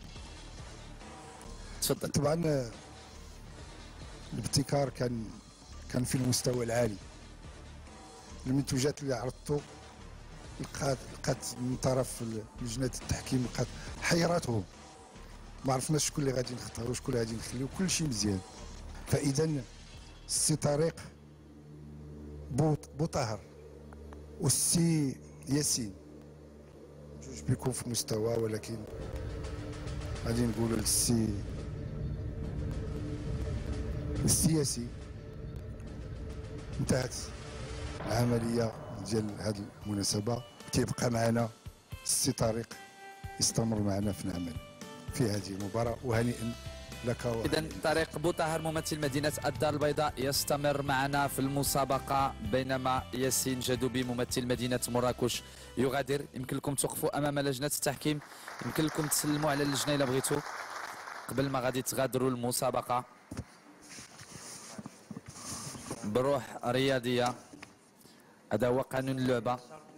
تفضل. طبعا الابتكار كان كان في المستوى العالي. المنتوجات اللي عرضته لقات لقات من طرف لجنه التحكيم لقات حيراتهم، ما عرفناش شكون اللي غادي نختاروا شكون اللي غادي نخليو، كل شيء مزيان. فاذا السي طارق بوطاهر والسي ياسين جوج بيكون في مستوى، ولكن غادي نقولوا للسي السياسي انتهت العمليه ديال هذه المناسبه. كيبقى معنا السي طارق يستمر معنا في العمل في هذه المباراه، وهنيئا لك. اذا طارق بوطاهر ممثل مدينه الدار البيضاء يستمر معنا في المسابقه، بينما ياسين جدوبي ممثل مدينه مراكش يغادر. يمكن لكم توقفوا امام لجنه التحكيم، يمكن لكم تسلموا على اللجنه الا بغيتوا قبل ما غادي تغادروا المسابقه بروح رياضيه. هذا هو قانون اللعبه.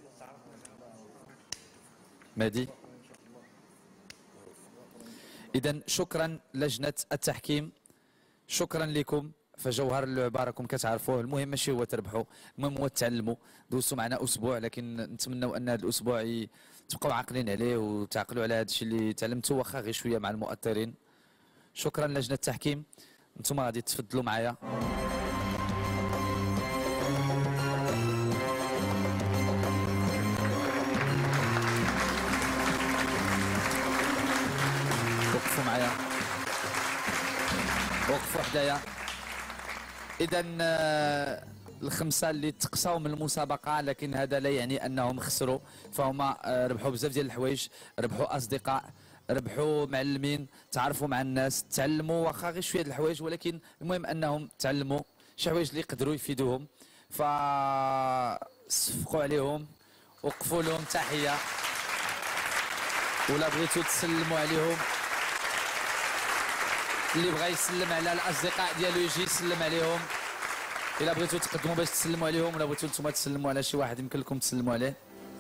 مهدي. إذا شكرا لجنة التحكيم، شكرا لكم. فجوهر اللعبة راكم كتعرفوه، المهم ماشي هو تربحوا، المهم هو تعلموا. دوزتوا معنا أسبوع، لكن نتمنوا أن هذا الأسبوع ي... تبقوا عاقلين عليه وتعقلوا على هذا الشيء اللي تعلمتوا، واخا غير شوية مع المؤطرين. شكرا لجنة التحكيم، انتم غادي تفضلوا معايا. وقفوا معايا، وقفوا حدايا. اذا الخمسه اللي تقصاو من المسابقه، لكن هذا لا يعني انهم خسروا، فهما ربحوا بزاف ديال الحوايج، ربحوا اصدقاء، ربحوا معلمين، تعرفوا مع الناس، تعلموا واخا غير شويه د الحوايج، ولكن المهم انهم تعلموا شي حوايج اللي يقدروا يفيدوهم. فصفقوا عليهم، وقفوا لهم تحيه، ولا بغيتوا تسلموا عليهم، اللي بغى يسلم على الاصدقاء ديالو يجي يسلم عليهم. الا بغيتوا تقدموا باش تسلموا عليهم، ولا بغيتوا نتوما تسلموا على شي واحد يمكن لكم تسلموا عليه.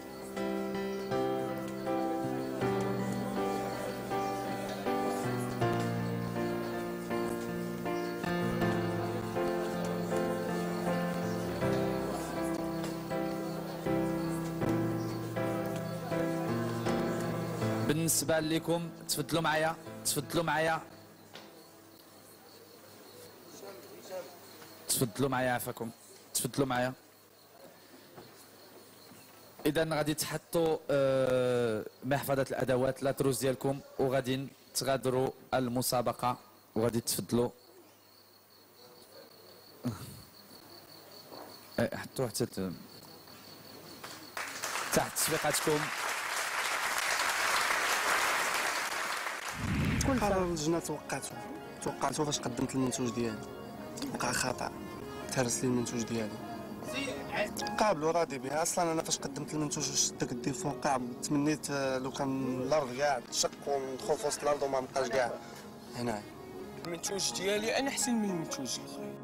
بالنسبه لكم تفضلوا معايا، تفضلوا معايا، تفضلوا معايا، عافاكم، تفضلوا معايا. اذا غادي تحطوا آه محفظه الادوات لاطروس ديالكم، وغادي تغادروا المسابقه، وغادي تفضلوا حطوا حتى تحت تصفيقاتكم. كل قرار اللجنه توقعته توقعته فاش قدمت المنتوج ديالي، وقع خطا، تهرس لي المنتوج ديالي، قابل وراضي بها. اصلا انا فاش قدمت المنتوج شفت داك الديفون وقع، تمنيت لو كان الارض كاع تشق وندخل في وسط الارض وما نبقاش كاع هنا. المنتوج ديالي انا احسن من المنتوج الاخرين.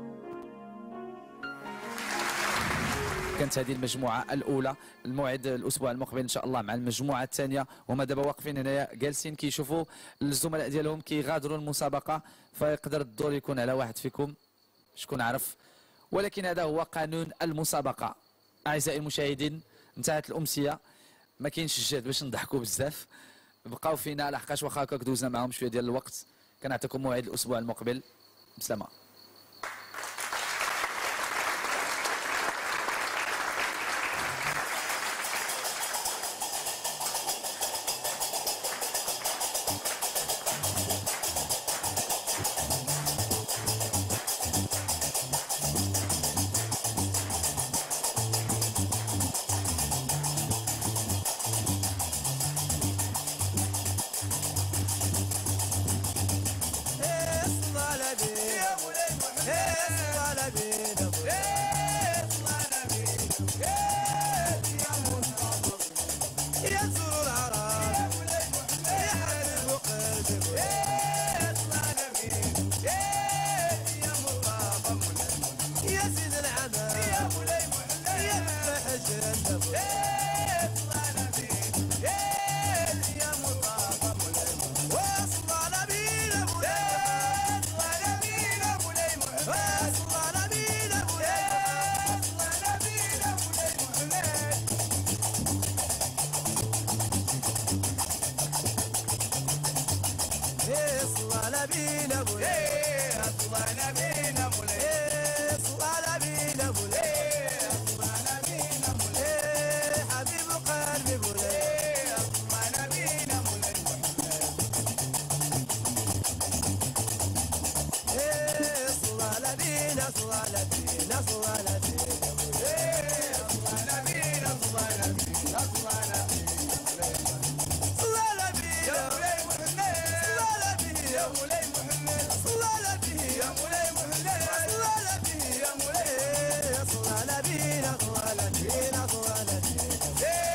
كانت هذه المجموعة الأولى. الموعد الأسبوع المقبل إن شاء الله مع المجموعة الثانية. هما دابا واقفين هنايا جالسين كيشوفوا الزملاء ديالهم كيغادروا المسابقة، فيقدر الدور يكون على واحد فيكم، شكون عرف. ولكن هذا هو قانون المسابقة. أعزائي المشاهدين، انتهت الأمسية، ما كاينش الجهد باش نضحكوا بزاف، بقاو فينا لحقاش واخا هكاك دوزنا معاهم شوية ديال الوقت. كنعطيكم موعد الأسبوع المقبل. بسلامة. Hey, بينا مولاي صلانا بينا مولاي صلانا بينا مولاي صلانا بينا مولاي حبيب قلبي مولاي صلانا بينا مولاي صلانا بينا صلانا بينا صلانا بينا مولاي صلانا بينا صلانا بينا صلانا يا مولاي محمد صلى على به يا مولاي محمد صلى على به يا مولاي صلى على بينا صلى على بينا صلى على بينا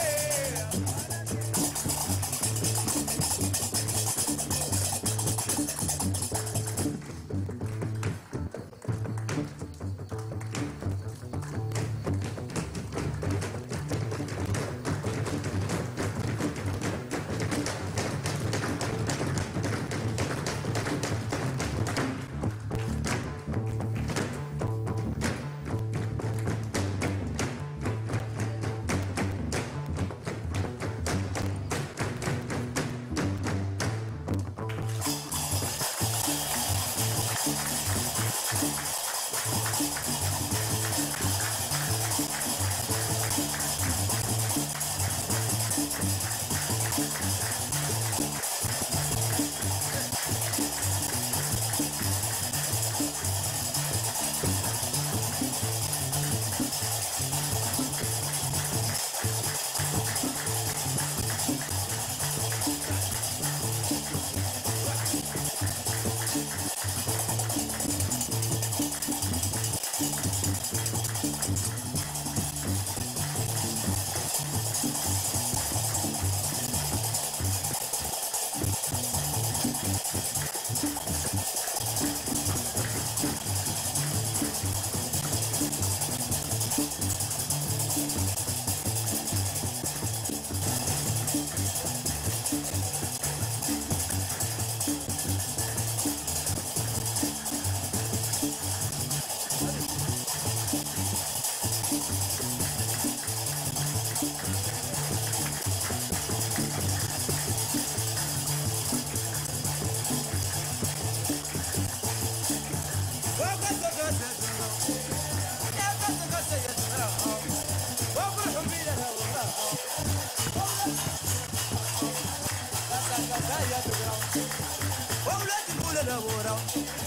واولاد نقول انا مورا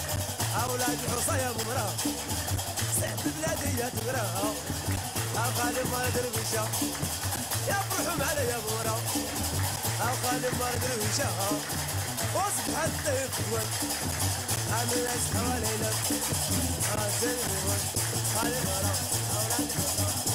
اولاد حصايا ممرا سعد بلادي يا تمرا اخالي ما درويشا يا فرحوا معنا يا مورا اخالي ما درويشا وصف حتى يطول عامل اسحى وليلة راسل الموت خالي مرا اولاد حصايا